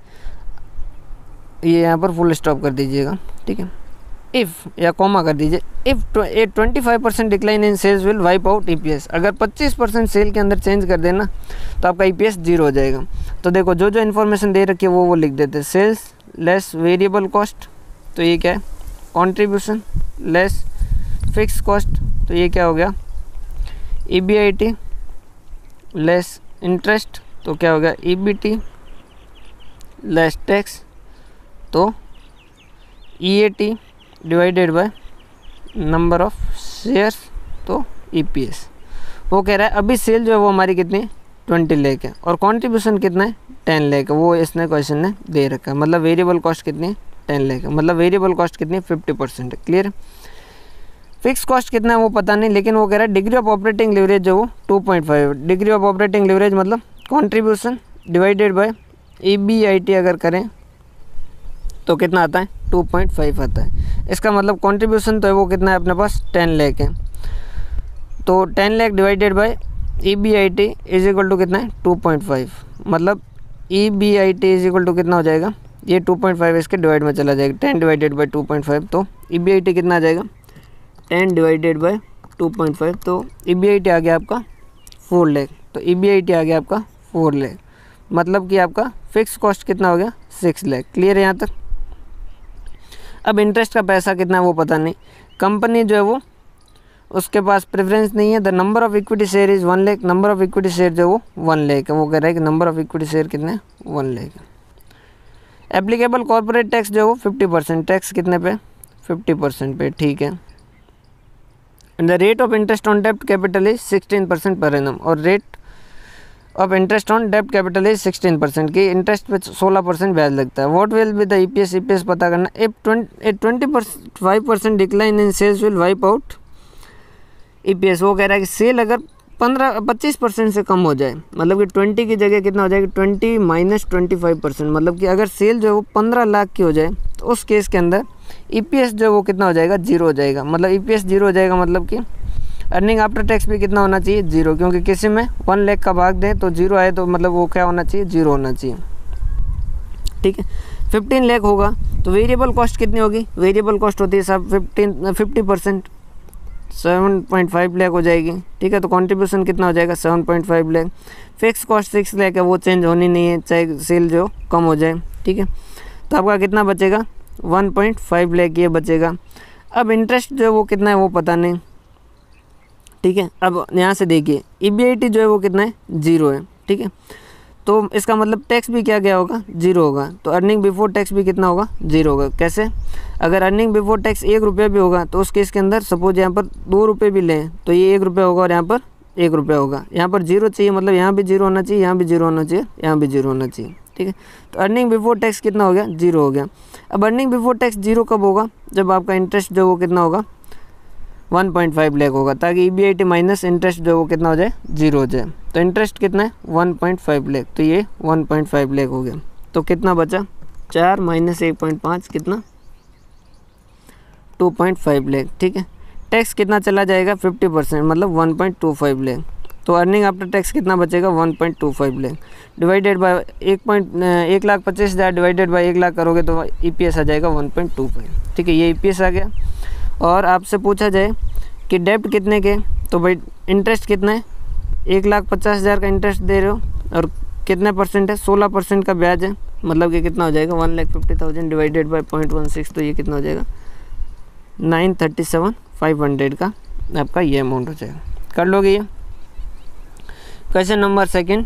ये यहाँ पर फुल स्टॉप कर दीजिएगा। ठीक है। इफ़ या कॉमा कर दीजिए, if 25% decline in sales will wipe out EPS। अगर 25% सेल के अंदर चेंज कर देना तो आपका EPS 0 हो जाएगा। तो देखो जो जो इन्फॉर्मेशन दे रखी है वो लिख देते हैं। सेल्स लेस वेरिएबल कॉस्ट, तो ये क्या है, कॉन्ट्रीब्यूशन लेस फिक्स कॉस्ट, तो ये क्या हो गया, EBIT लेस इंटरेस्ट, तो क्या हो गया, EBT लेस टैक्स, तो EAT divided by number of shares, तो EPS। वो कह रहा है अभी सेल जो है वो हमारी कितनी 20 लाख है और कंट्रीब्यूशन कितना है 10 लाख है। वो इसने क्वेश्चन ने दे रखा है। मतलब वेरिएबल कॉस्ट कितनी है 10 लाख है। मतलब वेरिएबल कॉस्ट कितनी है 50% है। क्लियर। फिक्स कॉस्ट कितना है वो पता नहीं, लेकिन वो कह रहा है डिग्री ऑफ ऑपरेटिंग लीवरेज जो वो 2.5। डिग्री ऑफ ऑपरेटिंग लीवरेज मतलब कॉन्ट्रीब्यूशन डिवाइडेड बाय EBIT अगर करें तो कितना आता है 2.5 आता है। इसका मतलब कंट्रीब्यूशन तो है वो कितना है अपने पास 10 लाख है, तो 10 lakh divided by EBIT is equal to कितना है 2.5। मतलब EBIT इज इक्वल टू कितना हो जाएगा, ये 2.5 इसके डिवाइड में चला जाएगा, 10 डिवाइडेड बाय 2.5, तो EBIT कितना आ जाएगा 10 डिवाइडेड बाय 2.5, तो EBIT आ गया आपका 4 लाख। तो EBIT आ गया आपका 4 लाख, मतलब कि आपका फिक्स कॉस्ट कितना हो गया 6 लाख। क्लियर है यहाँ तक। अब इंटरेस्ट का पैसा कितना है वो पता नहीं। कंपनी जो है वो उसके पास प्रेफरेंस नहीं है। The number of equity share is 1 lakh. Number of equity share जो वो 1 लाख है। वो कह रहा है कि नंबर ऑफ इक्विटी शेयर कितने 1 लाख है। एप्लीकेबल कॉर्पोरेट टैक्स जो है वो 50%। टैक्स कितने पे 50% पे। ठीक है। And the rate of interest on डेप्ट कैपिटल इज 16% पर एनम। और रेट ऑफ इंटरेस्ट ऑन डेप्ट कैपिटल इज 16% की इंटरेस्ट पे 16% ब्याज लगता है। What will be the EPS पता करना। इफ 25% decline in sales will wipe out EPS। वो कह रहा है कि सेल अगर 25% से कम हो जाए, मतलब कि 20 की जगह कितना हो जाएगा 20 माइनस 25%, मतलब कि अगर सेल जो है वो 15 लाख की हो जाए तो उस केस के अंदर EPS जो है वो कितना हो जाएगा 0 हो जाएगा। मतलब EPS 0 हो जाएगा, मतलब कि अर्निंग आफ्टर टैक्स भी कितना होना चाहिए 0, क्योंकि किसी में 1 लाख का भाग दें तो 0 आए तो मतलब वो क्या होना चाहिए 0 होना चाहिए। ठीक है। 15 लाख होगा तो वेरिएबल कॉस्ट कितनी होगी, वेरिएबल कॉस्ट होती है सब 50%, 7.5 लाख हो जाएगी। ठीक है। तो कंट्रीब्यूशन कितना हो जाएगा 7.5 लाख। फिक्स कॉस्ट 6 लाख है, वो चेंज होनी नहीं है चाहे सेल जो कम हो जाए। ठीक है। तो आपका कितना बचेगा 1.5 लाख ये बचेगा। अब इंटरेस्ट जो है वो कितना है वो पता नहीं। ठीक है। अब यहाँ से देखिए EBIT जो है वो कितना है 0 है। ठीक है। तो इसका मतलब टैक्स भी क्या गया होगा 0 होगा। तो अर्निंग बिफोर टैक्स भी कितना होगा 0 होगा। कैसे, अगर अर्निंग बिफोर टैक्स 1 रुपया भी होगा तो उस केस के अंदर सपोज यहाँ पर 2 रुपये भी लें तो ये 1 रुपया होगा और यहाँ पर 1 रुपया होगा। यहाँ पर 0 चाहिए, मतलब यहाँ भी 0 होना चाहिए, यहाँ भी 0 होना चाहिए, यहाँ भी 0 होना चाहिए। ठीक है। तो अर्निंग बिफोर टैक्स कितना हो गया 0 हो गया। अब अर्निंग बिफोर टैक्स 0 कब होगा, जब आपका इंटरेस्ट जो वो कितना होगा 1.5 लाख होगा, ताकि EBIT माइनस इंटरेस्ट जो वो कितना हो जाए 0 हो जाए। तो इंटरेस्ट कितना है 1.5 लाख, तो ये 1.5 लाख हो गया। तो कितना बचा 4 माइनस 1.5 कितना 2.5 लाख। ठीक है। टैक्स कितना चला जाएगा 50%, मतलब 1.25 लाख। तो अर्निंग आफ्टर टैक्स कितना बचेगा 1.25 lakh divided by 1,25,000 divided by 1 lakh करोगे तो EPS आ जाएगा 1.25। ठीक है। ये EPS आ गया। और आपसे पूछा जाए कि डेप्ट कितने के, तो भाई इंटरेस्ट कितना है 1,50,000 का इंटरेस्ट दे रहे हो और कितने परसेंट है 16% का ब्याज है, मतलब कि कितना हो जाएगा 1,50,000 डिवाइडेड बाय 0.16, तो ये कितना हो जाएगा 937,500 का आपका ये अमाउंट हो जाएगा। कर लोगे ये। क्वेश्चन नंबर 2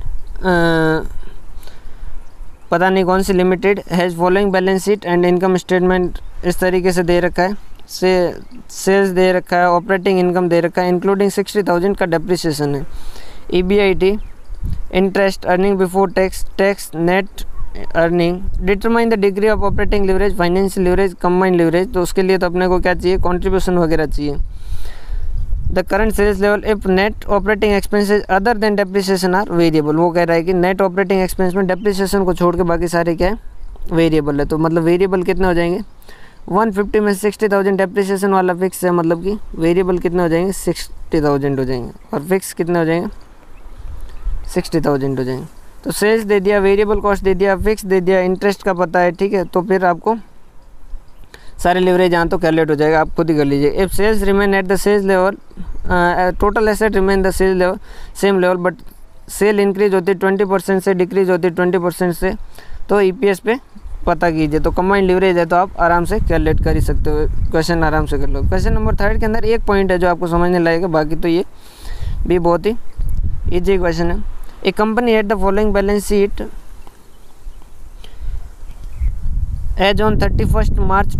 पता नहीं कौन सी limited has following balance sheet and income statement इस तरीके से दे रखा है। सेल्स दे रखा है, ऑपरेटिंग इनकम दे रखा है, इंक्लूडिंग 60,000 का डेप्रिसिएशन है, EBIT, interest, earning before tax, tax, net earning. Determine the degree of operating leverage, financial leverage, combined leverage. तो उसके लिए तो अपने को क्या चाहिए, कॉन्ट्रीब्यूशन वगैरह चाहिए। The current sales level if net operating expenses other than depreciation are variable. वो कह रहा है कि नेट ऑपरेटिंग एक्सपेंस में डेप्रिसिएशन को छोड़ के बाकी सारे क्या है, वेरिएबल है। तो मतलब वेरिएबल कितने हो जाएंगे, 150 में 60,000 डेप्रिसिएशन वाला फिक्स है, मतलब कि वेरिएबल कितने हो जाएंगे, 60,000 हो जाएंगे, और फिक्स कितने हो जाएंगे, 60,000 हो जाएंगे। तो सेल्स दे दिया, वेरिएबल कॉस्ट दे दिया, फिक्स दे दिया, इंटरेस्ट का पता है, ठीक है। तो फिर आपको सारे लिवरेज यहाँ तो कैलकुलेट हो जाएगा, आप खुद ही कर लीजिए। If sales remain at the sales level, total asset remain the sales level same level, but sell increase होती है 20% से, डिक्रीज होती है 20% से, तो EPS पे पता कीजिए। तो कंबाइंड लिवरेज है तो आप आराम से कैलकुलेट कर ही सकते हो, क्वेश्चन आराम से कर लो। क्वेश्चन नंबर 3 के अंदर एक पॉइंट है जो आपको समझने लगेगा, बाकी तो ये भी बहुत ही ईजी क्वेश्चन है। A company at the following balance sheet as on 31 March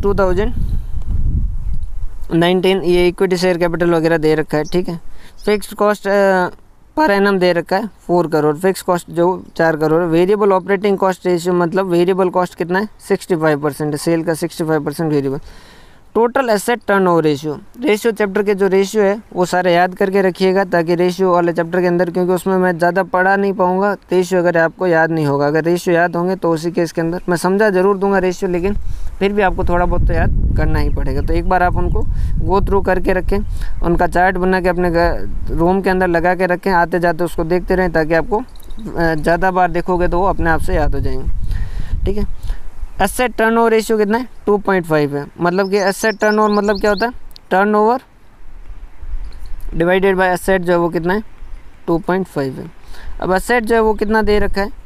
2019, ये इक्विटी शेयर कैपिटल वगैरह दे रखा है, ठीक है। फिक्स्ड कॉस्ट पर एनम दे रखा है 4 करोड़, फिक्स कॉस्ट जो 4 crore. Variable operating cost ratio, मतलब वेरिएबल कॉस्ट कितना है, 65% है, सेल का 65% variable. Total asset turnover ratio chapter के जो रेशियो है वो सारे याद करके रखिएगा, ताकि रेशियो वाले चैप्टर के अंदर, क्योंकि उसमें मैं ज़्यादा पढ़ा नहीं पाऊँगा, रेशियो अगर आपको याद नहीं होगा। अगर रेशियो याद होंगे तो उसी केस के अंदर मैं समझा ज़रूर दूंगा रेशियो, लेकिन फिर भी आपको थोड़ा बहुत तो याद करना ही पड़ेगा। तो एक बार आप उनको गो थ्रू करके रखें, उनका चार्ट बना के अपने रूम के अंदर लगा के रखें, आते जाते उसको देखते रहें, ताकि आपको ज़्यादा बार देखोगे तो वो अपने आप से याद हो जाएंगे, ठीक है। एसेट टर्नओवर रेशियो कितना है, 2.5 है। मतलब कि एसेट टर्नओवर मतलब क्या होता है, टर्नओवर डिवाइडेड बाय एसेट जो है वो कितना है, 2.5 है। अब एसेट जो है वो कितना दे रखा है,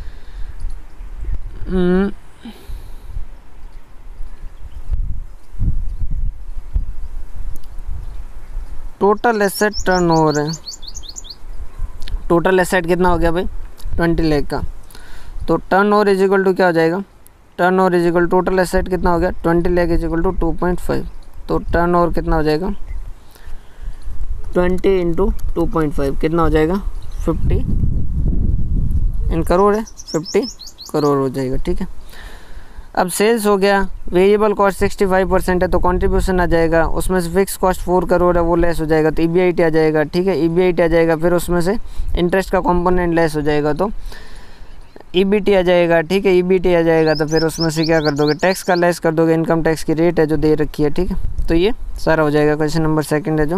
टोटल एसेट टर्नओवर है। टोटल एसेट कितना हो गया भाई, 20 लाख का। तो टर्नओवर इज इक्वल टू क्या हो जाएगा, turnover is equal total asset कितना हो गया, 20 लाख इज इक्वल टू 2.5। तो टर्नओवर कितना हो जाएगा, 20 इंटू 2.5 कितना हो जाएगा, 50 इन करोड़ है, 50 करोड़ हो जाएगा, ठीक है। अब सेल्स हो गया, वेरिएबल कॉस्ट 65% है तो कंट्रीब्यूशन आ जाएगा, उसमें से फिक्स कॉस्ट 4 करोड़ है वो लेस हो जाएगा, तो EBIT आ जाएगा, ठीक है। EBIT आ जाएगा, फिर उसमें से इंटरेस्ट का कंपोनेंट लेस हो जाएगा तो EBT आ जाएगा, ठीक है। EBT आ जाएगा तो फिर उसमें से क्या कर दोगे, टैक्स का लेस कर दोगे, इनकम टैक्स की रेट है जो दे रखी है, ठीक है। तो ये सारा हो जाएगा। क्वेश्चन नंबर 2 है जो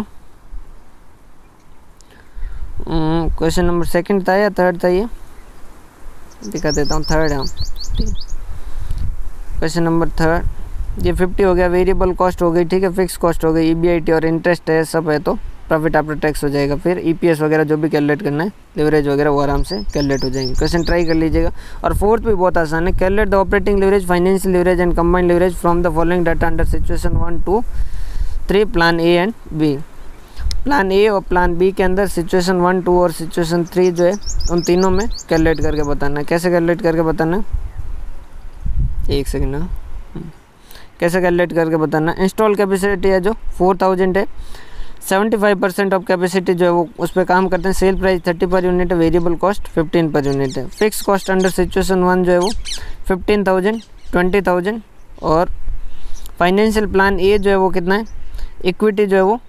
क्वेश्चन नंबर 2 था या 3 था, ये दिखा देता हूँ, 3 है, ठीक है। क्वेश्चन नंबर 3 ये 50 हो गया, वेरिएबल कॉस्ट हो गई, ठीक है, फिक्स कॉस्ट हो गई, EBIT और इंटरेस्ट है, सब है, तो प्रॉफिट आफ्टर टैक्स हो जाएगा। फिर EPS वगैरह जो भी कैलकुलेट करना है, लिवरेज वगैरह वो आराम से कैलकुलेट हो जाएंगे। क्वेश्चन ट्राई कर लीजिएगा। और 4th भी बहुत आसान है, calculate the operating leverage, financial leverage and combined leverage from the following data under situation 1, 2, 3 plan A and B। Plan A और प्लान B के अंदर सिचुएशन 1, 2 और सिचुएशन 3 जो है उन तीनों में कैलकुलेट करके बताना है। कैसे कैलकुलेट करके बताना है, एक सेकेंड ना, कैसे कैलकुलेट करके बताना है। इंस्टॉल कैपेसिटी है जो 4000 है, 75% ऑफ कैपेसिटी जो है वो उस पर काम करते हैं। सेल प्राइस 30 पर यूनिट है, वेरिएबल कॉस्ट 15 पर यूनिट है। फिक्स कॉस्ट अंडर सिचुएशन 1 जो है वो 15,000, 20,000 और फाइनेंशियल प्लान A जो है वो कितना है, इक्विटी जो है वो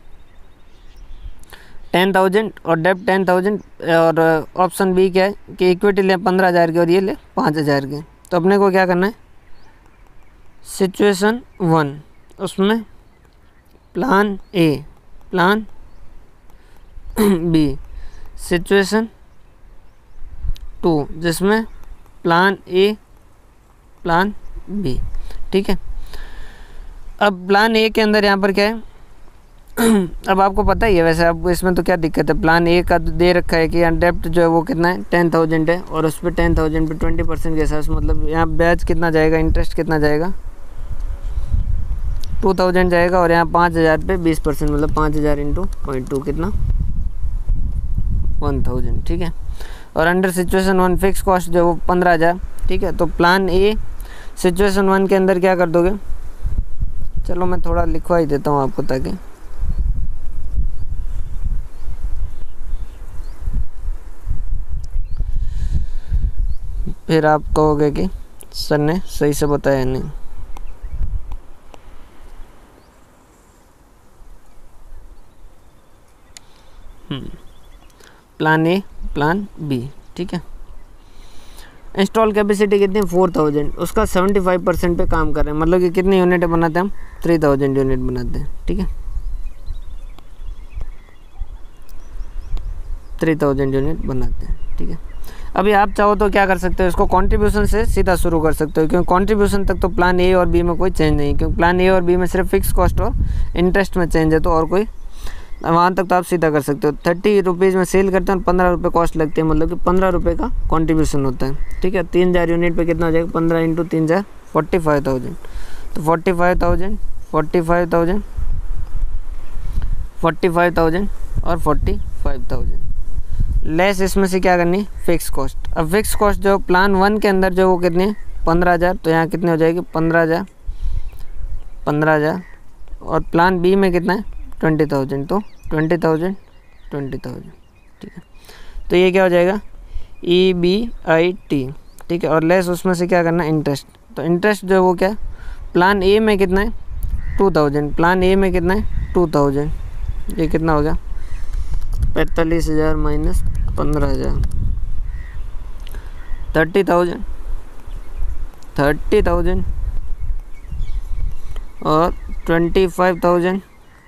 10,000 और डेब्ट 10,000 और ऑप्शन B क्या है कि इक्विटी ले 15,000 की और ये ले 5,000 की। तो अपने को क्या करना है, सिचुएशन 1 उसमें plan A, plan B, situation 2 जिसमें प्लान A, प्लान B, ठीक है। अब प्लान A के अंदर यहाँ पर क्या है अब आपको पता ही है वैसे, अब इसमें तो क्या दिक्कत है, प्लान A का दे रखा है कि डेप्ट जो है वो कितना है 10,000 है और उस पर 10,000 पे 20% के हिसाब से, मतलब यहाँ ब्याज कितना जाएगा, इंटरेस्ट कितना जाएगा, 2,000 जाएगा और यहाँ 5,000 पे 20%, मतलब 5,000 इंटू 0.2 कितना 1,000, ठीक है। और अंडर सिचुएशन 1 फिक्स कॉस्ट जो है वो 15,000, ठीक है। तो प्लान A सिचुएशन 1 के अंदर क्या कर दोगे, चलो मैं थोड़ा लिखवा ही देता हूँ आपको, ताकि फिर आप कहोगे कि सर ने सही से बताया नहीं। प्लान ए, प्लान बी, ठीक है। इंस्टॉल कैपेसिटी कितनी, 4000, उसका 75% पे काम कर रहे हैं, मतलब कि कितनी यूनिट बनाते हैं हम, 3000 यूनिट बनाते हैं, ठीक है। 3000 यूनिट बनाते हैं, ठीक है। अभी आप चाहो तो क्या कर सकते हो, इसको कंट्रीब्यूशन से सीधा शुरू कर सकते हो, क्योंकि कंट्रीब्यूशन तक तो प्लान ए और बी में कोई चेंज नहीं, क्योंकि प्लान ए और बी में सिर्फ फिक्स कॉस्ट और इंटरेस्ट में चेंज है, तो और कोई वहाँ तक तो आप सीधा कर सकते हो। 30 रुपीज़ में सेल करते हैं और 15 रुपये कॉस्ट लगते हैं, मतलब कि 15 रुपये का कंट्रीब्यूशन होता है, ठीक है। 3000 यूनिट पे कितना हो जाएगा, 15 × 3000 45,000, तो 45,000 45,000 45,000 और 45,000 लेस इसमें से क्या करनी है, फिक्स कॉस्ट। अब फिक्स कॉस्ट जो प्लान 1 के अंदर जो वो कितनी है, 15,000, तो यहाँ कितनी हो जाएगी, 15,000 और प्लान बी में कितना है, 20,000, तो 20,000 20,000, ठीक है। तो ये क्या हो जाएगा, EBIT, ठीक है। और लेस उसमें से क्या करना है, इंटरेस्ट। तो इंटरेस्ट जो है वो क्या है, प्लान ए में कितना है, 2000, प्लान ए में कितना है, 2000, ये कितना हो गया, 45,000 माइनस 15,000, 30,000 और 25,000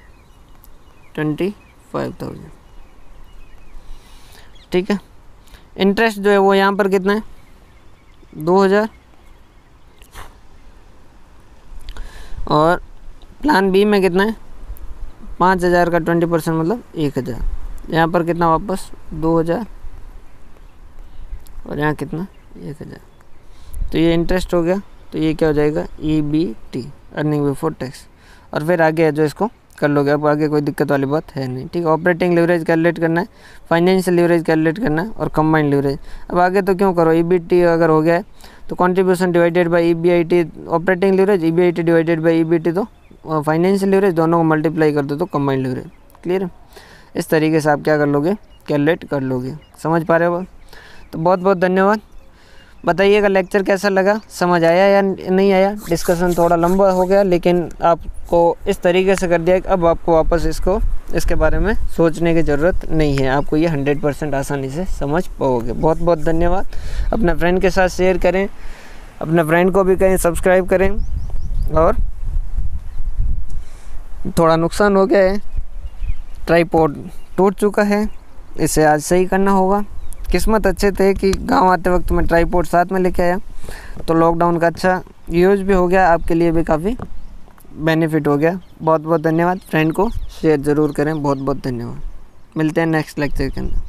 ठीक है। इंटरेस्ट जो है वो यहाँ पर कितना है, 2,000, और प्लान बी में कितना है, 5,000 का 20% मतलब 1,000, यहाँ पर कितना वापस 2,000 और यहाँ कितना 1,000, तो ये इंटरेस्ट हो गया। तो ये क्या हो जाएगा, EBT, अर्निंग बिफोर टैक्स। और फिर आगे है जो इसको कर लोगे, अब आगे कोई दिक्कत वाली बात है नहीं, ठीक है। ऑपरेटिंग लीवरेज कैलकुलेट करना है, फाइनेंशियल लीवरेज कैलकुलेट करना है, और कंबाइंड लीवरेज। अब आगे तो क्यों करो, EBT अगर हो गया है तो contribution divided by EBIT operating leverage, EBIT divided by EBT तो फाइनेंशियल लीवरेज, दोनों को मल्टीप्लाई कर दो तो कंबाइंड लीवरेज। क्लियर है, इस तरीके से आप क्या कर लोगे, कैलकुलेट कर लोगे। समझ पा रहे हो? तो बहुत बहुत धन्यवाद। बताइएगा लेक्चर कैसा लगा, समझ आया या नहीं आया। डिस्कशन थोड़ा लंबा हो गया, लेकिन आपको इस तरीके से कर दिया कि अब आपको वापस इसके बारे में सोचने की ज़रूरत नहीं है, आपको ये 100% आसानी से समझ पाओगे। बहुत बहुत धन्यवाद। अपने फ्रेंड के साथ शेयर करें, अपने फ्रेंड को भी कहें सब्सक्राइब करें। और थोड़ा नुकसान हो गया है, ट्राइपॉड टूट चुका है, इसे आज सही करना होगा। किस्मत अच्छे थे कि गांव आते वक्त मैं ट्राइपॉड साथ में लेके आया, तो लॉकडाउन का अच्छा यूज़ भी हो गया, आपके लिए भी काफ़ी बेनिफिट हो गया। बहुत बहुत धन्यवाद। फ्रेंड को शेयर ज़रूर करें। बहुत बहुत धन्यवाद। मिलते हैं नेक्स्ट लेक्चर के अंदर।